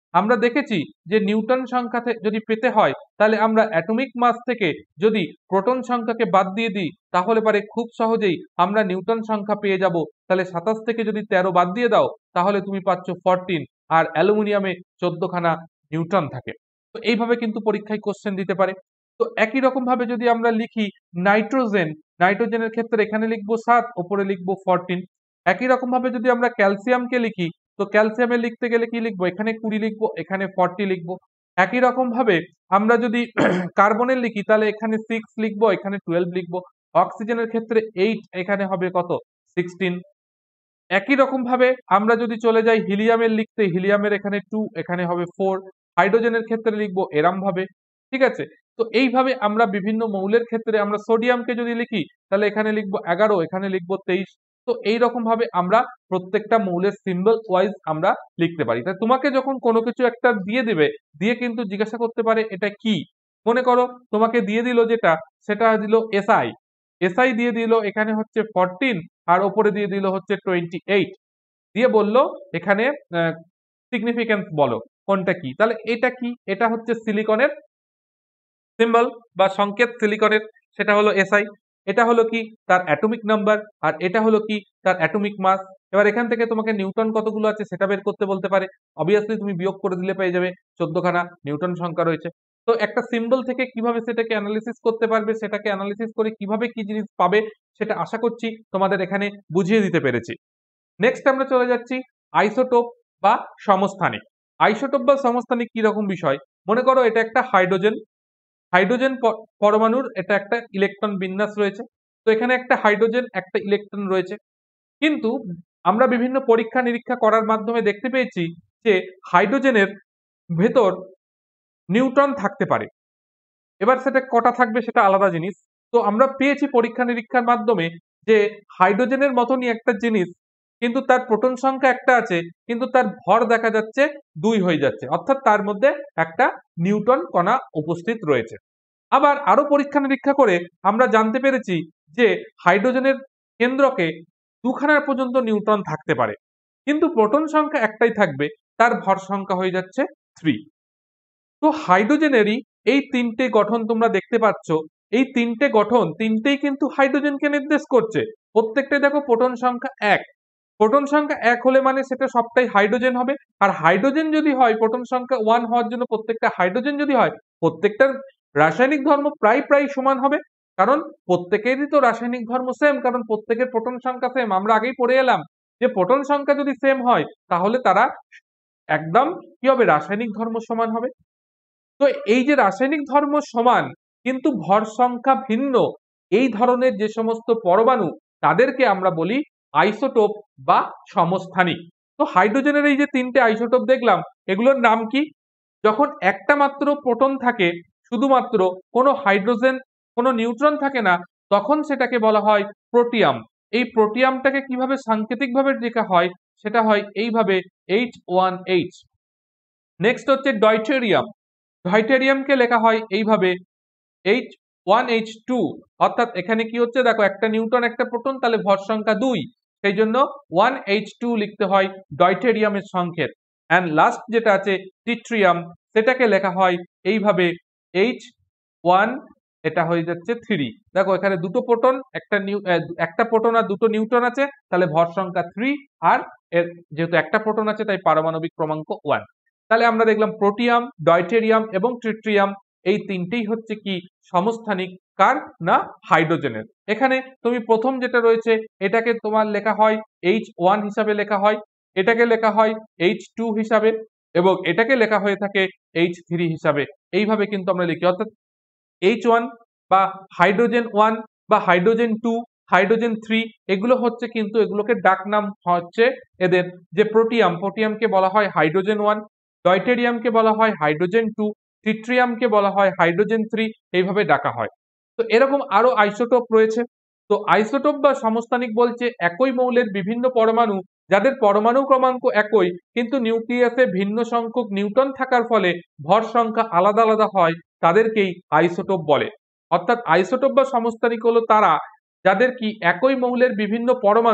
আমরা দেখেছি যে নিউটন সংখ্যা যদি পেতে হয় তাহলে আমরা অ্যাটমিক মাস থেকে যদি প্রোটন সংখ্যাকে বাদ দিয়ে দিই তাহলে পারে খুব সহজেই আমরা নিউটন সংখ্যা পেয়ে যাব। তাহলে 27 থেকে যদি 13 বাদ দিয়ে দাও তাহলে তুমি পাচ্ছ 14, আর অ্যালুমিনিয়ামে 14খানা নিউটন থাকে। তো এইভাবে কিন্তু পরীক্ষায় কোশ্চেন দিতে পারে। তো একই রকম ভাবে যদি আমরা লিখি নাইট্রোজেনের ক্ষেত্রে এখানে লিখবো 7, ওপরে লিখবো 14। একই রকম ভাবে যদি আমরা ক্যালসিয়ামকে লিখি তো ক্যালসিয়ামে লিখতে গেলে কি লিখবো, এখানে 20 লিখবো, এখানে 40 লিখবো। একই রকম ভাবে আমরা যদি কার্বনের লিখি তাহলে এখানে 6 লিখবো, এখানে 12 লিখবো। অক্সিজেনের ক্ষেত্রে 8, এখানে হবে কত 16। একই রকম ভাবে আমরা যদি চলে যাই হিলিয়ামের লিখতে, হিলিয়ামের এখানে 2, এখানে হবে 4। হাইড্রোজেনের ক্ষেত্রে লিখবো এরম ভাবে, ঠিক আছে। তো এইভাবে আমরা বিভিন্ন মৌলের ক্ষেত্রে আমরা সোডিয়ামকে যদি লিখি তাহলে এখানে লিখবো 11, এখানে লিখবো 23। তো এইরকম ভাবে আমরা প্রত্যেকটা মৌলের সিম্বল ওয়াইজ আমরা লিখতে পারি। তাই তোমাকে যখন কোনো কিছু একটা দিয়ে দেবে, দিয়ে কিন্তু জিজ্ঞাসা করতে পারে এটা কি। মনে করো তোমাকে দিয়ে দিল যেটা, সেটা দিল এসআই, এসআই দিয়ে দিল এখানে হচ্ছে 14, আর ওপরে দিয়ে দিল হচ্ছে 28, দিয়ে বলল এখানে সিগনিফিকেন্স বলো কোনটা কি। তাহলে এটা কি, এটা হচ্ছে সিলিকনের সিম্বল বা সংকেত সিলিকনের, সেটা হলো এসআই। এটা হলো কি তার অ্যাটমিক নাম্বার, আর এটা হলো কি তার অ্যাটমিক মাস। এবার এখান থেকে তোমাকে নিউটন কতগুলো আছে সেটা বের করতে বলতে পারে। অবভিয়াসলি তুমি বিয়োগ করে দিলে পেয়ে যাবে 14খানা নিউটন সংখ্যা রয়েছে। তো একটা সিম্বল থেকে কিভাবে সেটাকে অ্যানালিসিস করতে পারবে, সেটাকে অ্যানালিসিস করে কিভাবে কি জিনিস পাবে, সেটা আশা করছি তোমাদের এখানে বুঝিয়ে দিতে পেরেছি। নেক্সট আমরা চলে যাচ্ছি আইসোটোপ বা সমস্থানিক। আইসোটোপ বা সমস্থানিক কি রকম বিষয়, মনে করো এটা একটা হাইড্রোজেন, হাইড্রোজেন পরমাণুর এটা একটা ইলেকট্রন বিন্যাস রয়েছে। তো এখানে একটা হাইড্রোজেন, একটা ইলেকট্রন রয়েছে। কিন্তু আমরা বিভিন্ন পরীক্ষা নিরীক্ষা করার মাধ্যমে দেখতে পেয়েছি যে হাইড্রোজেনের ভেতর নিউট্রন থাকতে পারে। এবার সেটা কটা থাকবে সেটা আলাদা জিনিস। তো আমরা পেয়েছি পরীক্ষা নিরীক্ষার মাধ্যমে যে হাইড্রোজেনের মতনই একটা জিনিস, কিন্তু তার প্রোটন সংখ্যা একটা আছে, কিন্তু তার ভর দেখা যাচ্ছে 2 হয়ে যাচ্ছে, অর্থাৎ তার মধ্যে একটা নিউটন কণা উপস্থিত রয়েছে। আবার আরো পরীক্ষা নিরীক্ষা করে আমরা জানতে পেরেছি যে হাইড্রোজেনের কেন্দ্রকে 2খানা পর্যন্ত নিউট্রন থাকতে পারে, কিন্তু প্রোটন সংখ্যা একটাই থাকবে, তার ভর সংখ্যা হয়ে যাচ্ছে 3। তো হাইড্রোজেনেরই এই 3টে গঠন তোমরা দেখতে পাচ্ছ, এই 3টে গঠন তিনটেই কিন্তু হাইড্রোজেনকে নির্দেশ করছে। প্রত্যেকটাই দেখো প্রোটন সংখ্যা 1, প্রোটন সংখ্যা 1 হলে মানে সেটা সবটাই হাইড্রোজেন হবে। আর হাইড্রোজেন যদি হয়, প্রোটন সংখ্যা 1 হওয়ার জন্য প্রত্যেকটা হাইড্রোজেন যদি হয়, প্রত্যেকটার রাসায়নিক ধর্ম প্রায় প্রায় সমান হবে, কারণ প্রত্যেকেরই তো রাসায়নিক ধর্ম সেম, কারণ প্রত্যেকের প্রোটন সংখ্যা সেম। আমরা আগেই পড়ে এলাম যে প্রোটন সংখ্যা যদি সেম হয় তাহলে তারা একদম কি হবে, রাসায়নিক ধর্ম সমান হবে। তো এই যে রাসায়নিক ধর্ম সমান কিন্তু ভর সংখ্যা ভিন্ন, এই ধরনের যে সমস্ত পরমাণু তাদেরকে আমরা বলি আইসোটোপ বা সমস্থানিক। তো হাইড্রোজেনের এই যে 3টে আইসোটোপ দেখলাম, এগুলোর নাম কি? যখন একটা মাত্র প্রোটন থাকে, শুধুমাত্র কোনো হাইড্রোজেন কোনো নিউট্রন থাকে না, তখন সেটাকে বলা হয় প্রোটিয়াম। এই প্রোটিয়ামটাকে কিভাবে সাংকেতিকভাবে লেখা হয়, সেটা হয় এইভাবে H1H। নেক্সট হচ্ছে ডয়টেরিয়াম, ডয়টেরিয়ামকে লেখা হয় এইভাবে H1H2। অর্থাৎ এখানে কি হচ্ছে দেখো, একটা নিউটন একটা প্রোটন, তাহলে ভর সংখ্যা 2, সেই জন্য 1H2 লিখতে হয় ডয়টেরিয়ামের সংকেত। অ্যান্ড লাস্ট যেটা আছে টিট্রিয়াম, সেটাকে লেখা হয় এইভাবে H1, এটা হয়ে যাচ্ছে 3। দেখো এখানে দুটো প্রোটন, একটা প্রোটন আর দুটো নিউট্রন আছে, তাহলে ভর সংখ্যা 3, আর এর যেহেতু একটা প্রোটন আছে তাই পারমাণবিক ক্রমাঙ্ক 1। তাহলে আমরা দেখলাম প্রোটিয়াম, ডয়টেরিয়াম এবং ট্রিট্রিয়াম এই 3টেই হচ্ছে কি সমস্থানিক, কার না হাইড্রোজেনের। এখানে তুমি প্রথম যেটা রয়েছে এটাকে তোমার লেখা হয় H1 হিসাবে লেখা হয়, এটাকে লেখা হয় H2 হিসাবে, এবং এটাকে লেখা হয়ে থাকে H3 হিসাবে। এইভাবে কিন্তু আমরা লিখি, অর্থাৎ H1 বা হাইড্রোজেন 1 বা হাইড্রোজেন 2, হাইড্রোজেন 3, এগুলো হচ্ছে কিন্তু এগুলোকে ডাক নাম হচ্ছে এদের যে প্রোটিয়াম, প্রোটিয়ামকে বলা হয় হাইড্রোজেন 1, ডয়টেরিয়ামকে বলা হয় হাইড্রোজেন 2, ট্রিট্রিয়ামকে বলা হয় হাইড্রোজেন 3, এইভাবে ডাকা হয়। তো এরকম আরো আইসোটোপ রয়েছে। তো আইসোটোপ বা সমস্থানিক বলছে একই মৌলের বিভিন্ন পরমাণু, যাদের পরমাণু ক্রমাঙ্ক একই কিন্তু নিউক্লিয়াসে ভিন্ন সংখ্যক নিউটন থাকার ফলে ভর সংখ্যা আলাদা আলাদা হয়, তাদেরকেই আইসোটোপ বলে। অর্থাৎ আইসোটোপ বা সমস্থানিক হলো তারা যাদের কি একই মৌলের বিভিন্ন পরমাণু,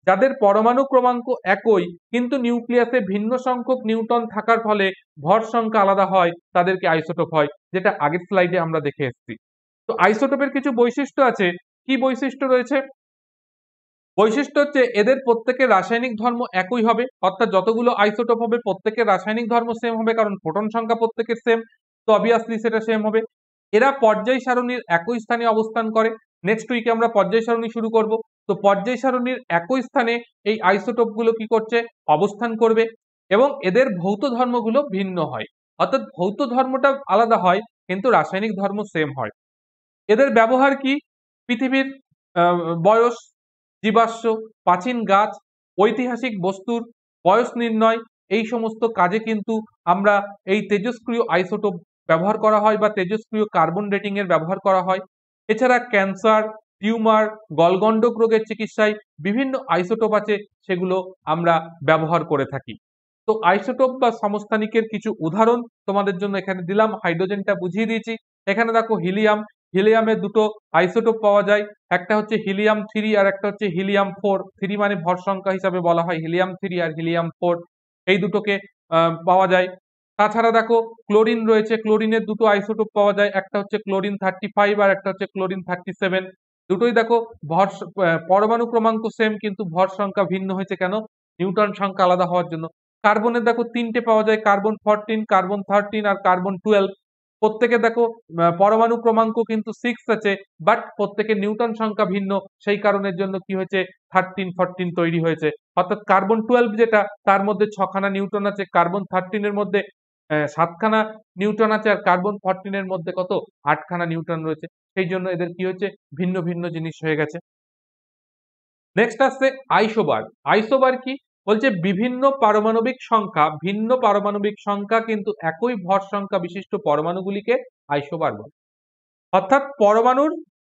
যাদের পরমাণু ক্রমাঙ্ক একই কিন্তু নিউক্লিয়াসে ভিন্ন সংখ্যক নিউটন থাকার ফলে ভর সংখ্যা আলাদা হয় তাদেরকে আইসোটোপ হয়, যেটা আগের স্লাইডে আমরা দেখে এসেছি। তো আইসোটোপের কিছু বৈশিষ্ট্য আছে। কি বৈশিষ্ট্য রয়েছে? বৈশিষ্ট্য হচ্ছে এদের প্রত্যেকের রাসায়নিক ধর্ম একই হবে, অর্থাৎ যতগুলো আইসোটোপ হবে প্রত্যেকের রাসায়নিক ধর্ম সেম হবে, কারণ প্রোটন সংখ্যা প্রত্যেকের সেম, তো অবভিয়াসলি সেটা সেম হবে। এরা পর্যায় সারণীর একই স্থানে অবস্থান করে। নেক্সট উইকে আমরা পর্যায় সারণী শুরু করব। তো পর্যায় সারণীর একই স্থানে এই আইসোটোপ গুলো কি করছে? অবস্থান করবে, এবং এদের ভৌত ধর্মগুলো ভিন্ন হয়, অর্থাৎ ভৌত ধর্মটা আলাদা হয় কিন্তু রাসায়নিক ধর্ম সেম হয়। এদের ব্যবহার কি? পৃথিবীর বয়স, জীবাশ্ম, প্রাচীন গাছ, ঐতিহাসিক বস্তুর বয়স নির্ণয়, এই সমস্ত কাজে কিন্তু আমরা এই তেজস্ক্রিয় আইসোটোপ ব্যবহার করা হয় বা তেজস্ক্রিয় কার্বন ডেটিং এর ব্যবহার করা হয়। এছাড়া ক্যান্সার, টিউমার, গলগণ্ডক রোগের চিকিৎসায় বিভিন্ন আইসোটোপ আছে, সেগুলো আমরা ব্যবহার করে থাকি। তো আইসোটোপ বা সমস্থানিকের কিছু উদাহরণ তোমাদের জন্য এখানে দিলাম, হাইড্রোজেনটা বুঝিয়ে দিয়েছি। এখানে দেখো হিলিয়াম, হিলিয়ামের দুটো আইসোটোপ পাওয়া যায়, একটা হচ্ছে হিলিয়াম 3 আর একটা হচ্ছে হিলিয়াম 4। 3 মানে ভর সংখ্যা হিসাবে বলা হয় হিলিয়াম 3 আর হিলিয়াম 4, এই দুটোকে পাওয়া যায়। তাছাড়া দেখো ক্লোরিন রয়েছে, ক্লোরিনের দুটো আইসোটোপ পাওয়া যায়, একটা হচ্ছে ক্লোরিন 35 আর একটা হচ্ছে ক্লোরিন 37। দুটোই দেখো পরমাণু ক্রমাঙ্ক সেম কিন্তু ভর সংখ্যা ভিন্ন হয়েছে কেন? নিউটন সংখ্যা আলাদা হওয়ার জন্য। কার্বনের দেখো তিনটে পাওয়া যায়, কার্বন 14, কার্বন 13 আর কার্বন 12। প্রত্যেকে দেখো পরমাণু ক্রমাঙ্ক কিন্তু 6 আছে, বাট প্রত্যেকের নিউটন সংখ্যা ভিন্ন, সেই কারণের জন্য কি হয়েছে? 13, 14 তৈরি হয়েছে। অর্থাৎ কার্বন 12 যেটা, তার মধ্যে 6খানা নিউটন আছে, কার্বন 13 এর মধ্যে 7খানা নিউটন আছে, আর কার্বন 14 এর মধ্যে কত? 8খানা নিউটন রয়েছে। সেই জন্য এদের কি হয়েছে? ভিন্ন ভিন্ন জিনিস হয়ে গেছে। নেক্সট আসছে আইসোবার। আইসোবার কি? বলছে বিভিন্ন পারমাণবিক সংখ্যা, ভিন্ন পারমাণবিক সংখ্যা কিন্তু একই ভর সংখ্যা বিশিষ্ট পরমাণুগুলিকে আইসোবার বলে। অর্থাৎ পরমাণুর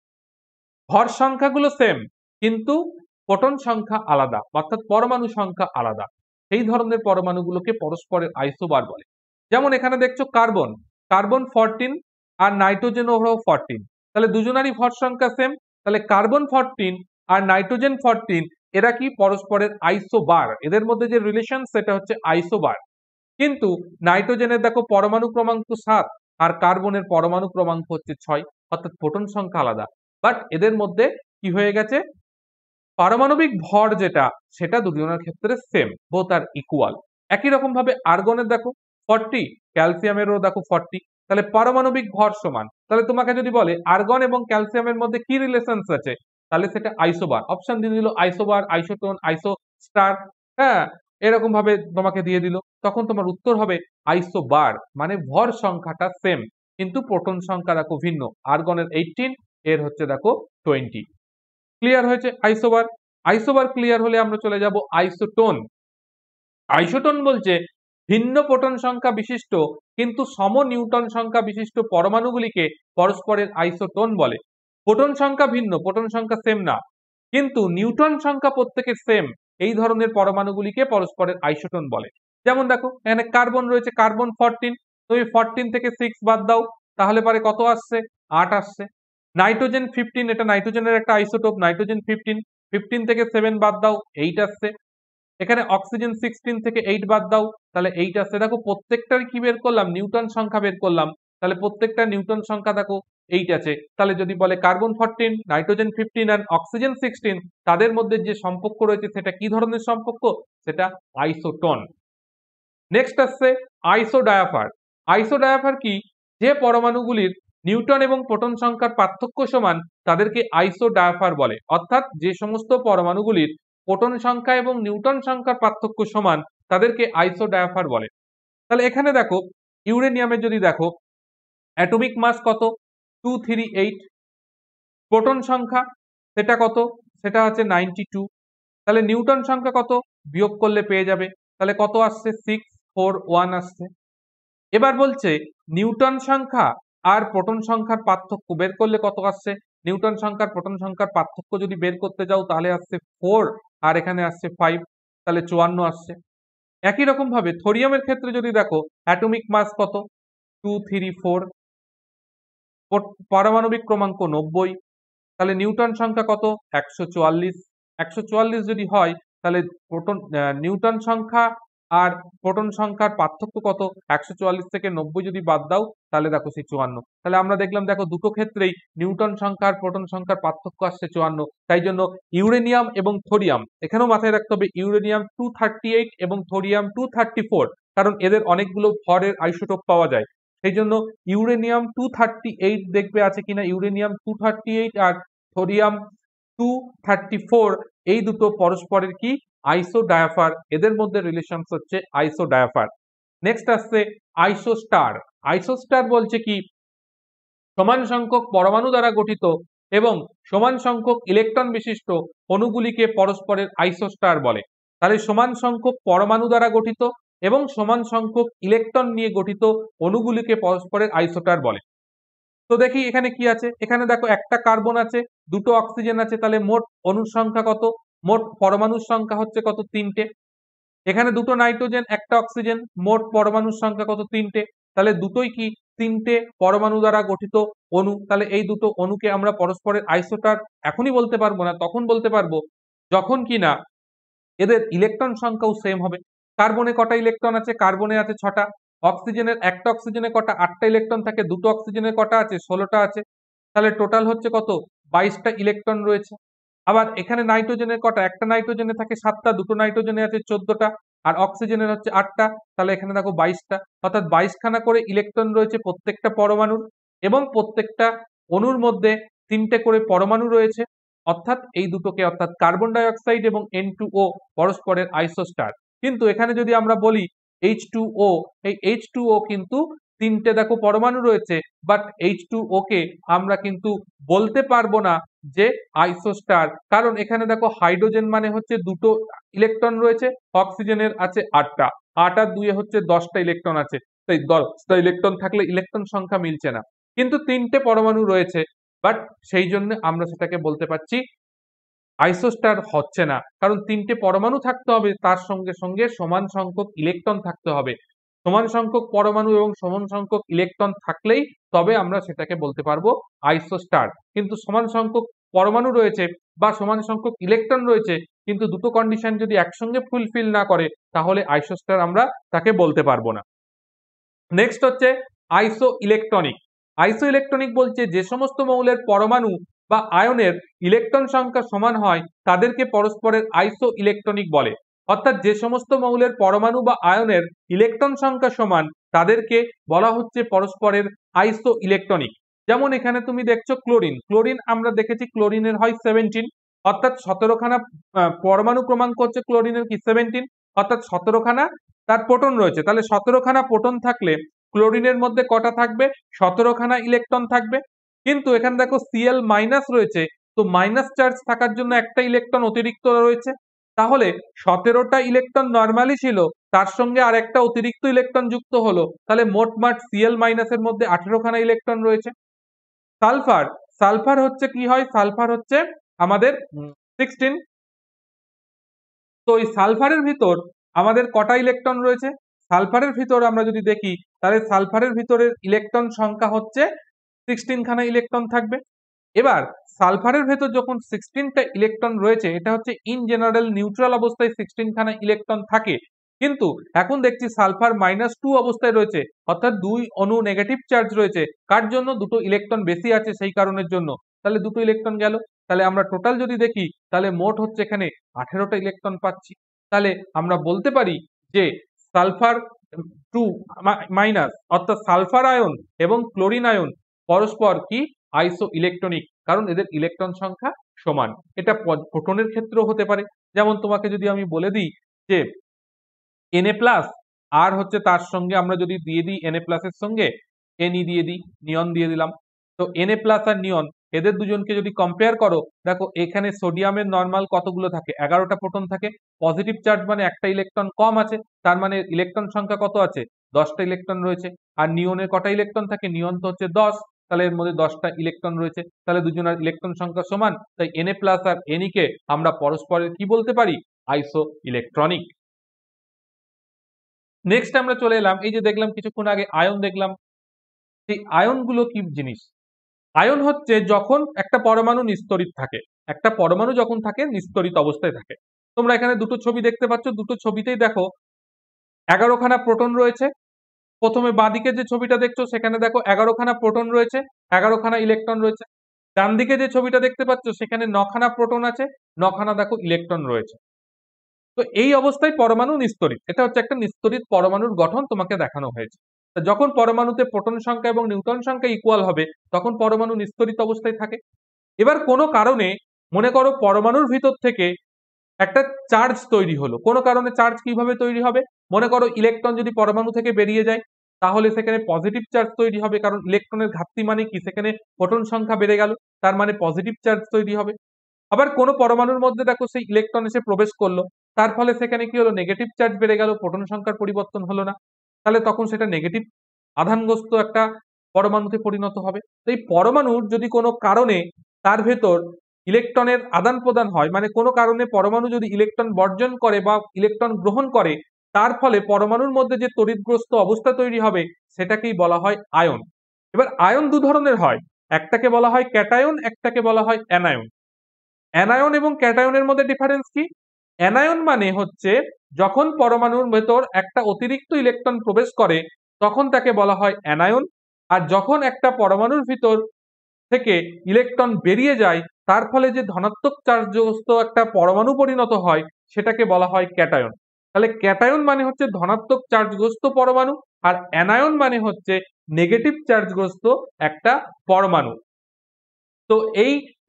ভর সংখ্যাগুলো সেম কিন্তু প্রোটন সংখ্যা আলাদা, অর্থাৎ পরমাণু সংখ্যা আলাদা, সেই ধরনের পরমাণুগুলোকে পরস্পরের আইসোবার বলে। যেমন এখানে দেখছো কার্বন, কার্বন 14 আর নাইট্রোজেন 14, তাহলে দুজনারই ভর সংখ্যা সেম, তাহলে কার্বন 14 আর নাইট্রোজেন 14 এরা কি? পরস্পরের আইসোবার। এদের মধ্যে যে রিলেশন সেটা হচ্ছে আইসোবার। কিন্তু নাইট্রোজেনের দেখো পরমাণু ক্রমাঙ্ক 7 আর কার্বনের পরমাণু ক্রমাঙ্ক হচ্ছে 6, অর্থাৎ প্রোটন সংখ্যা আলাদা, বাট এদের মধ্যে কি হয়ে গেছে? পারমাণবিক ভর যেটা, সেটা দুজনের ক্ষেত্রে সেম, বোথ আর ইকুয়াল। একই রকম ভাবে আর্গনের দেখো 40, ক্যালসিয়ামেরও দেখো 40, তাহলে পারমাণবিক ভর সমান। তাহলে তোমাকে যদি বলে আর্গন এবং ক্যালসিয়ামের মধ্যে কি রিলেশনস আছে, তাহলে সেটা আইসোবার। অপশন দিয়ে দিল আইসোবার, আইসোটোন, আইসো স্টার, হ্যাঁ, এরকম ভাবে তোমাকে দিয়ে দিল, তখন তোমার উত্তর হবে আইসোবার, মানে ভর সংখ্যাটা সেম কিন্তু প্রোটন সংখ্যা দেখো ভিন্ন। আর্গনের 18, এর হচ্ছে দেখো 20। ক্লিয়ার হয়েছে আইসোবার? আইসোবার ক্লিয়ার হলে আমরা চলে যাব আইসোটোন। আইসোটোন বলছে ভিন্ন প্রোটন সংখ্যা বিশিষ্ট কিন্তু সম নিউটন সংখ্যা বিশিষ্ট পরমাণুগুলিকে পরস্পরের আইসোটোন বলে। প্রোটন সংখ্যা ভিন্ন, প্রোটন সংখ্যা সেম না, কিন্তু নিউটন সংখ্যা প্রত্যেকের সেম, এই ধরনের পরমাণুগুলিকে পরস্পরের আইসোটোন বলে। যেমন দেখো এখানে কার্বন রয়েছে, কার্বন 14, তুমি 14 থেকে 6 বাদ দাও, তাহলে পরে কত আসছে? 8 আসছে। নাইট্রোজেন 15, এটা নাইট্রোজেনের একটা আইসোটোপ, নাইট্রোজেন 15, 15 থেকে 7 বাদ দাও, 8 আসছে। এখানে অক্সিজেন 16 থেকে 8 বাদ দাও, তাহলে 8 আসছে। দেখো প্রত্যেকটার কি বের করলাম? নিউটন সংখ্যা বের করলাম, তাহলে প্রত্যেকটা নিউটন সংখ্যা দেখো 8 আছে। তাহলে যদি বলে কার্বন 14, নাইট্রোজেন 15 আর অক্সিজেন 16, তাদের মধ্যে যে সম্পর্ক রয়েছে সেটা কি ধরনের সম্পর্ক? সেটা আইসোটোন। নেক্সট আসছে আইসোডায়াফার। আইসোডায়াফার কি? যে পরমাণুগুলির নিউটন এবং প্রোটন সংখ্যার পার্থক্য সমান তাদেরকে আইসোডায়াফার বলে। অর্থাৎ যে সমস্ত পরমাণুগুলির প্রোটন সংখ্যা এবং নিউটন সংখ্যার পার্থক্য সমান তাদেরকে আইসোডায়াফার বলে। তাহলে এখানে দেখো ইউরেনিয়ামের যদি দেখো অ্যাটমিক মাস কত? 238, প্রোটন সংখ্যা সেটা কত? সেটা হচ্ছে 92, তাহলে নিউটন সংখ্যা কত? বিয়োগ করলে পেয়ে যাবে, তাহলে কত আসছে? 641 আসছে। এবার বলছে নিউটন সংখ্যা আর প্রোটন সংখ্যার পার্থক্য বের করলে কত আসছে? নিউটন সংখ্যার প্রোটন সংখ্যার পার্থক্য যদি বের করতে যাও তাহলে আসছে 4 আর এখানে আসছে 5, তাহলে 54 আসছে। একই রকম ভাবে থোরিয়ামের ক্ষেত্রে যদি দেখো অ্যাটমিক মাস কত? 234, পারমাণবিক ক্রমাঙ্ক 90, তাহলে নিউটন সংখ্যা কত? 144, 144 যদি হয় তাহলে প্রোটন নিউটন সংখ্যা আর প্রোটন সংখ্যার পার্থক্য কত? 144 থেকে 90 যদি বাদ দাও তাহলে দেখো সেই 54। তাহলে আমরা দেখলাম দেখো দুটো ক্ষেত্রেই নিউটন সংখ্যা আর প্রোটন সংখ্যার পার্থক্য আসছে 54। তাই জন্য ইউরেনিয়াম এবং থোরিয়াম, এখানেও মাথায় রাখতে হবে ইউরেনিয়াম 238 এবং থোরিয়াম 234, কারণ এদের অনেকগুলো ভরের আইসোটোপ পাওয়া যায়। সেই জন্য ইউরেনিয়াম 238 দেখবে আছে কিনা, ইউরেনিয়াম 238 আর থোরিয়াম 234 এই দুটো পরস্পরের কি আইসোডায়াফার, এদের মধ্যে রিলেশনস হচ্ছে আইসোডায়াফার। নেক্সট আসছে আইসোস্টার। আইসোস্টার বলছে কি সমান সংখ্যক পরমাণু দ্বারা গঠিত এবং সমান সংখ্যক ইলেকট্রন বিশিষ্ট অণুগুলিকে পরস্পরের আইসোস্টার বলে। তাহলে সমান সংখ্যক পরমাণু দ্বারা গঠিত এবং সমান সংখ্যক ইলেকট্রন নিয়ে গঠিত অণুগুলিকে পরস্পরের আইসোস্টার বলে। তো দেখি এখানে কি আছে, এখানে দেখো একটা কার্বন আছে, দুটো অক্সিজেন আছে, তাহলে মোট অণুর সংখ্যা কত? মোট পরমাণুর সংখ্যা হচ্ছে কত? 3টে। এখানে দুটো নাইট্রোজেন একটা অক্সিজেন, মোট পরমাণুর সংখ্যা কত? 3টে। তাহলে দুটোই কি 3টে পরমাণু দ্বারা গঠিত অণু। তাহলে এই দুটো অণুকে আমরা পরস্পরের আইসোটার এখনই বলতে পারবো না, তখন বলতে পারবো যখন কি না এদের ইলেকট্রন সংখ্যাও সেম হবে। কার্বনে কটা ইলেকট্রন আছে? কার্বনে আছে 6টা। অক্সিজেনের একটা অক্সিজেনে কটা? 8টা ইলেকট্রন থাকে। দুটো অক্সিজেনের কটা আছে? 16টা আছে। তাহলে টোটাল হচ্ছে কত? 22টা ইলেকট্রন রয়েছে। আবার এখানে নাইট্রোজেনের কটা? একটা নাইট্রোজেনে থাকে 7টা, দুটো নাইট্রোজেনে আছে 14টা, আর অক্সিজেনের হচ্ছে 8টা। তাহলে এখানে দেখো 22টা, অর্থাৎ 22খানা করে ইলেকট্রন রয়েছে প্রত্যেকটা পরমাণুর, এবং প্রত্যেকটা অণুর মধ্যে 3টে করে পরমাণু রয়েছে। অর্থাৎ এই দুটোকে, অর্থাৎ কার্বন ডাই অক্সাইড এবং N2O পরস্পরের আইসোস্টার। কিন্তু এখানে যদি আমরা বলি H2O, এই H2O কিন্তু 3টে দেখো পরমাণু রয়েছে, বাট H2O কে আমরা কিন্তু বলতে পারবো না যে আইসোস্টার, কারণ এখানে দেখো হাইড্রোজেন মানে হচ্ছে দুটো ইলেকট্রন রয়েছে, অক্সিজেনের আছে 8টা, 8 আর 2 হচ্ছে 10টা ইলেকট্রন আছে। তাই 10টা ইলেকট্রন থাকলে ইলেকট্রন সংখ্যা মিলছে না, কিন্তু 3টে পরমাণু রয়েছে, বাট সেই জন্য আমরা সেটাকে বলতে পারছি আইসোস্টার হচ্ছে না, কারণ 3টে পরমাণু থাকতে হবে, তার সঙ্গে সঙ্গে সমান সংখ্যক ইলেকট্রন থাকতে হবে। সমান সংখ্যক পরমাণু এবং সমান সংখ্যক ইলেকট্রন থাকলেই তবে আমরা সেটাকে বলতে পারবো আইসোস্টার। কিন্তু সমান সংখ্যক পরমাণু রয়েছে বা সমান সংখ্যক ইলেকট্রন রয়েছে, কিন্তু দুটো কন্ডিশন যদি একসঙ্গে ফুলফিল না করে, তাহলে আইসোস্টার আমরা তাকে বলতে পারবো না। নেক্সট হচ্ছে আইসো ইলেকট্রনিক। আইসো ইলেকট্রনিক বলছে যে সমস্ত মৌলের পরমাণু বা আয়নের ইলেকট্রন সংখ্যা সমান হয় তাদেরকে পরস্পরের আইসো ইলেকট্রনিক বলে। অর্থাৎ যে সমস্ত মৌলের পরমাণু বা আয়নের ইলেকট্রন সংখ্যা সমান তাদেরকে বলা হচ্ছে পরস্পরের আইসো ইলেকট্রনিক। যেমন এখানে তুমি দেখছো ক্লোরিন, ক্লোরিন আমরা দেখেছি ক্লোরিনের হয় 17, অর্থাৎ 17খানা পরমাণু ক্রমাঙ্ক হচ্ছে ক্লোরিনের কি 17, অর্থাৎ 17খানা তার প্রোটন রয়েছে। তাহলে 17খানা প্রোটন থাকলে ক্লোরিনের মধ্যে কটা থাকবে? 17খানা ইলেকট্রন থাকবে। কিন্তু এখানে দেখো Cl মাইনাস রয়েছে, তো মাইনাস চার্জ থাকার জন্য একটা ইলেকট্রন অতিরিক্ত রয়েছে। তাহলে 17টা ইলেকট্রন নর্মালি ছিল, তার সঙ্গে আর একটা অতিরিক্ত ইলেকট্রন যুক্ত হলো, তাহলে মোটমাট Cl মাইনাসের মধ্যে 18খানা ইলেকট্রন রয়েছে। সালফার, সালফার হচ্ছে কি হয়? সালফার হচ্ছে আমাদের 16। তো এই সালফারের ভিতর আমাদের কটা ইলেকট্রন রয়েছে? সালফারের ভিতর আমরা যদি দেখি তাহলে সালফারের ভিতরের ইলেকট্রন সংখ্যা হচ্ছে 16খানা ইলেকট্রন থাকবে। এবার সালফারের ভেতর যখন 16টা ইলেকট্রন রয়েছে, এটা হচ্ছে ইন জেনারেল নিউট্রাল অবস্থায় 16খানা ইলেকট্রন থাকে, কিন্তু এখন দেখছি সালফার -2 অবস্থায় রয়েছে, অর্থাৎ 2 অণু নেগেটিভ চার্জ রয়েছে। কার জন্য? দুটো ইলেকট্রন বেশি আছে সেই কারণের জন্য। তাহলে দুটো ইলেকট্রন গেল। তাহলে আমরা টোটাল যদি দেখি তাহলে মোট হচ্ছে এখানে 18টা ইলেকট্রন পাচ্ছি। তাহলে আমরা বলতে পারি যে সালফার 2 মাইনাস, অর্থাৎ সালফার আয়ন এবং ক্লোরিন আয়ন পরস্পর কি আইসো ইলেকট্রনিক, কারণ এদের ইলেকট্রন সংখ্যা সমান। এটা প্রোটনের ক্ষেত্রেও হতে পারে। যেমন তোমাকে যদি আমি বলে দিই যে Na+ আর হচ্ছে তার সঙ্গে আমরা যদি দিয়ে দিই Na+ এর সঙ্গে Ne দিয়ে দিই, নিয়ন দিয়ে দিলাম, তো Na+ আর নিয়ন এদের দুজনকে যদি কম্পেয়ার করো, দেখো এখানে সোডিয়ামের নর্মাল কতগুলো থাকে? 11টা প্রোটন থাকে। পজিটিভ চার্জ মানে একটা ইলেকট্রন কম আছে, তার মানে ইলেকট্রন সংখ্যা কত আছে? 10টা ইলেকট্রন রয়েছে। আর নিয়নের কটা ইলেকট্রন থাকে? নিয়ন তো হচ্ছে 10, তাহলে এর মধ্যে 10টা ইলেকট্রন রয়েছে। তাহলে দুজনের ইলেকট্রন সংখ্যা সমান, তাই Na+ আর Ne কে আমরা পরস্পরের কি বলতে পারি? আইসো ইলেকট্রনিক। নেক্সট আমরা চলে এলাম, এই যে দেখলাম কিছুক্ষণ আগে আয়ন দেখলাম, সেই আয়নগুলো কি জিনিস? আয়ন হচ্ছে যখন একটা পরমাণু নিস্তড়িত থাকে, একটা পরমাণু যখন থাকে নিস্তরিত অবস্থায় থাকে। তোমরা এখানে দুটো ছবি দেখতে পাচ্ছ, দুটো ছবিতেই দেখো 11খানা প্রোটন রয়েছে। প্রথমে বাঁদিকে যে ছবিটা দেখছো সেখানে দেখো 11খানা প্রোটন রয়েছে, 11খানা ইলেকট্রন রয়েছে। ডান দিকে যে ছবিটা দেখতে পাচ্ছ সেখানে 9খানা প্রোটন আছে, 9খানা দেখো ইলেকট্রন রয়েছে। তো এই অবস্থায় পরমাণু নিস্তরিত। এটা হচ্ছে একটা নিস্তরিত পরমাণুর গঠন তোমাকে দেখানো হয়েছে। তো যখন পরমাণুতে প্রোটন সংখ্যা এবং নিউট্রন সংখ্যা ইকুয়াল হবে তখন পরমাণু নিস্তরিত অবস্থায় থাকে। এবার কোনো কারণে মনে করো পরমাণুর ভিতর থেকে একটা চার্জ তৈরি হলো, কোনো কারণে চার্জ কিভাবে তৈরি হবে, মনে করো ইলেকট্রন যদি পরমাণু থেকে বেরিয়ে যায় তাহলে সেখানে পজিটিভ চার্জ তৈরি হবে, কারণ ইলেকট্রনের ঘাটতি মানে কি, সেখানে প্রোটন সংখ্যা বেড়ে গেল, তার মানে পজিটিভ চার্জ তৈরি হবে। আবার কোনো পরমাণুর মধ্যে দেখো সেই ইলেকট্রন এসে প্রবেশ করলো, তার ফলে সেখানে কি হলো, নেগেটিভ চার্জ বেড়ে গেল, প্রোটন সংখ্যার পরিবর্তন হলো না, তাহলে তখন সেটা নেগেটিভ আধানগ্রস্ত একটা পরমাণুতে পরিণত হবে। তো এই পরমাণুর যদি কোনো কারণে তার ভেতর ইলেকট্রনের আদান প্রদান হয়, মানে কোনো কারণে পরমাণু যদি ইলেকট্রন বর্জন করে বা ইলেকট্রন গ্রহণ করে, তার ফলে পরমাণুর মধ্যে যে তড়িৎগ্রস্ত অবস্থা তৈরি হবে সেটাকেই বলা হয় আয়ন। এবার আয়ন দু ধরনের হয়, একটাকে বলা হয় ক্যাটায়ন, একটাকে বলা হয় অ্যানায়ন। অ্যানায়ন এবং ক্যাটায়নের মধ্যে ডিফারেন্স কি? অ্যানায়ন মানে হচ্ছে যখন পরমাণুর ভেতর একটা অতিরিক্ত ইলেকট্রন প্রবেশ করে তখন তাকে বলা হয় অ্যানায়ন, আর যখন একটা পরমাণুর ভিতর থেকে ইলেকট্রন বেরিয়ে যায় তার ফলে যে ধনাত্মক চার্জযুক্ত একটা পরমাণু পরিণত হয় সেটাকে বলা হয় ক্যাটায়ন। তাহলে ক্যাটায়ন মানে হচ্ছে ধনাত্মক চার্জগ্রস্ত পরমাণু, আর অ্যানায়ন মানে হচ্ছে নেগেটিভ চার্জগ্রস্ত একটা পরমাণু। তো এই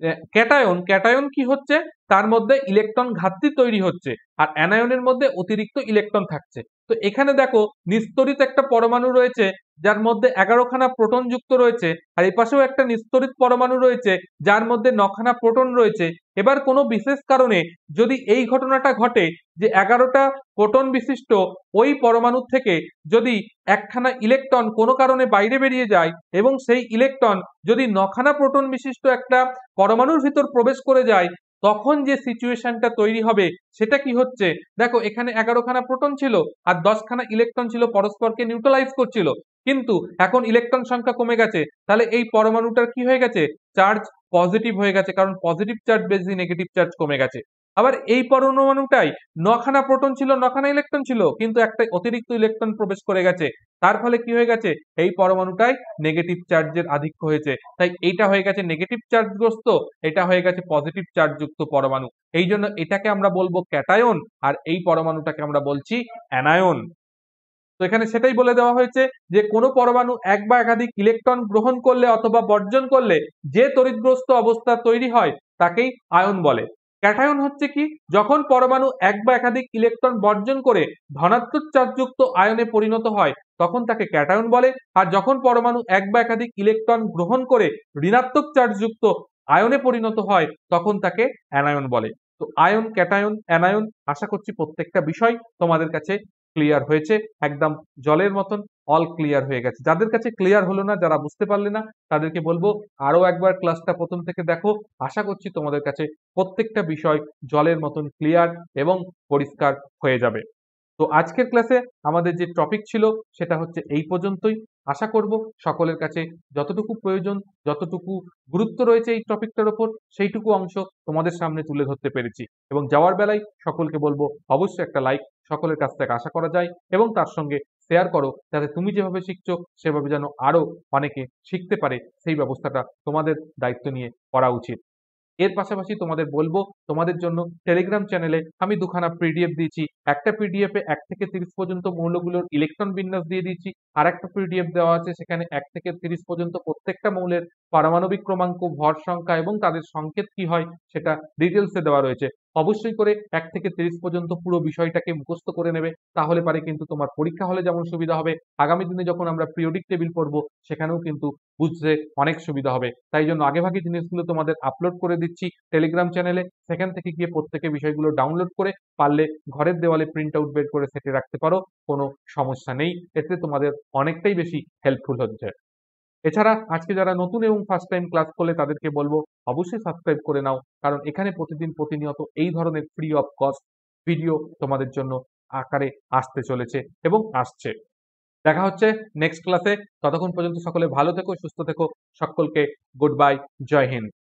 ক্যাটায়ন কি হচ্ছে, তার মধ্যে ইলেকট্রন ঘাটতি তৈরি হচ্ছে, আর অ্যানায়নের মধ্যে অতিরিক্ত ইলেকট্রন থাকছে। তো এখানে দেখো নিস্তরিত একটা পরমাণু রয়েছে যার মধ্যে 11খানা প্রোটন যুক্ত রয়েছে, আর এই পাশেও একটা নিস্তরিত পরমাণু রয়েছে যার মধ্যে 9খানা প্রোটন রয়েছে। এবার কোনো বিশেষ কারণে যদি এই ঘটনাটা ঘটে যে 11টা প্রোটন বিশিষ্ট ওই পরমাণু থেকে যদি একখানা ইলেকট্রন কোনো কারণে বাইরে বেরিয়ে যায় এবং সেই ইলেকট্রন যদি 9খানা প্রোটন বিশিষ্ট একটা পরমাণুর ভিতর প্রবেশ করে যায়, তখন যে সিচুয়েশনটা তৈরি হবে সেটা কি হচ্ছে, দেখো এখানে 11খানা প্রোটন ছিল আর 10খানা ইলেকট্রন ছিল, পরস্পরকে নিউট্রালাইজ করছিল, কিন্তু এখন ইলেকট্রন সংখ্যা কমে গেছে, তাহলে এই পরমাণুটার কি হয়ে গেছে, চার্জ পজিটিভ হয়ে গেছে, কারণ পজিটিভ চার্জ বেশি, নেগেটিভ চার্জ কমে গেছে। আবার এই পরমাণুটাই 9খানা প্রোটন ছিল, 9খানা ইলেকট্রন ছিল, কিন্তু একটা অতিরিক্ত ইলেকট্রন প্রবেশ করে গেছে, তার ফলে কি হয়ে গেছে, এই পরমাণুটাই নেগেটিভ চার্জের আধিক্য হয়েছে, তাই এইটা হয়ে গেছে নেগেটিভ চার্জগ্রস্ত, এটা হয়ে গেছে পজিটিভ চার্জযুক্ত পরমাণু। এই জন্য এটাকে আমরা বলবো ক্যাটায়ন, আর এই পরমাণুটাকে আমরা বলছি অ্যানায়ন। তো এখানে সেটাই বলে দেওয়া হয়েছে যে কোনো পরমাণু এক বা একাধিক ইলেকট্রন গ্রহণ করলে অথবা বর্জন করলে যে তড়িৎগ্রস্ত অবস্থা তৈরি হয় তাকেই আয়ন বলে। ক্যাটায়ন হচ্ছে কি, যখন পরমাণু এক বা একাধিক ইলেকট্রন বর্জন করে ধনাত্মক চার্জযুক্ত আয়নে পরিণত হয় তখন তাকে ক্যাটায়ন বলে, আর যখন পরমাণু এক বা একাধিক ইলেকট্রন গ্রহণ করে ঋণাত্মক চার্জযুক্ত আয়নে পরিণত হয় তখন তাকে অ্যানায়ন বলে। তো আয়ন, ক্যাটায়ন, অ্যানায়ন, আশা করছি প্রত্যেকটা বিষয় তোমাদের কাছে ক্লিয়ার হয়েছে, একদম জলের মতন অল ক্লিয়ার হয়ে গেছে। যাদের কাছে ক্লিয়ার হলো না, যারা বুঝতে পারলে না, তাদেরকে বলবো আরো একবার ক্লাসটা প্রথম থেকে দেখো। আশা করছি তোমাদের কাছে প্রত্যেকটা বিষয় জলের মতন ক্লিয়ার এবং পরিষ্কার হয়ে যাবে। তো আজকের ক্লাসে আমাদের যে টপিক ছিল সেটা হচ্ছে এই পর্যন্তই। আশা করব সকলের কাছে যতটুকু প্রয়োজন, যতটুকু গুরুত্ব রয়েছে এই টপিকটার ওপর, সেইটুকু অংশ তোমাদের সামনে তুলে ধরতে পেরেছি। এবং যাওয়ার বেলায় সকলকে বলবো অবশ্যই একটা লাইক সকলের কাছ থেকে আশা করা যায়, এবং তার সঙ্গে শেয়ার করো যাতে তুমি যেভাবে শিখছো সেভাবে যেন আরো অনেকে শিখতে পারে, সেই ব্যবস্থাটা তোমাদের দায়িত্ব নিয়ে করা উচিত। এর পাশাপাশি তোমাদের বলবো তোমাদের জন্য টেলিগ্রাম চ্যানেলে আমি দুখানা পিডিএফ দিয়েছি। একটা পিডিএফ এ 1 থেকে 30 পর্যন্ত মৌলগুলোর ইলেকট্রন বিন্যাস দিয়ে দিয়েছি, আর একটা পিডিএফ দেওয়া আছে সেখানে 1 থেকে 30 পর্যন্ত প্রত্যেকটা মৌলের পারমাণবিক ক্রমাঙ্ক, ভর সংখ্যা এবং তাদের সংকেত কি হয় সেটা ডিটেলসে দেওয়া রয়েছে। অবশ্যই করে 1 থেকে 30 পর্যন্ত পুরো বিষয়টাকে মুখস্থ করে নেবে, তাহলে পারে কিন্তু তোমার পরীক্ষা হলে যেমন সুবিধা হবে, আগামী দিনে যখন আমরা পিরিয়ডিক টেবিল পড়বো সেখানেও কিন্তু বুঝতে অনেক সুবিধা হবে। তাই জন্য আগেভাগে জিনিসগুলো তোমাদের আপলোড করে দিচ্ছি টেলিগ্রাম চ্যানেলে, সেখান থেকে গিয়ে প্রত্যেকে বিষয়গুলো ডাউনলোড করে পারলে ঘরের দেওয়ালে প্রিন্ট আউট বের করে সেটে রাখতে পারো, কোনো সমস্যা নেই, এতে তোমাদের অনেকটাই বেশি হেল্পফুল হচ্ছে। এছাড়া আজকে যারা নতুন এবং ফার্স্ট টাইম ক্লাস করলে তাদেরকে বলবো অবশ্যই সাবস্ক্রাইব করে নাও, কারণ এখানে প্রতিদিন প্রতিনিয়ত এই ধরনের ফ্রি অফ কস্ট ভিডিও তোমাদের জন্য আকারে আসতে চলেছে এবং আসছে। দেখা হচ্ছে নেক্সট ক্লাসে, ততক্ষণ পর্যন্ত সকলে ভালো থেকো, সুস্থ থেকো, সকলকে গুড বাই, জয় হিন্দ।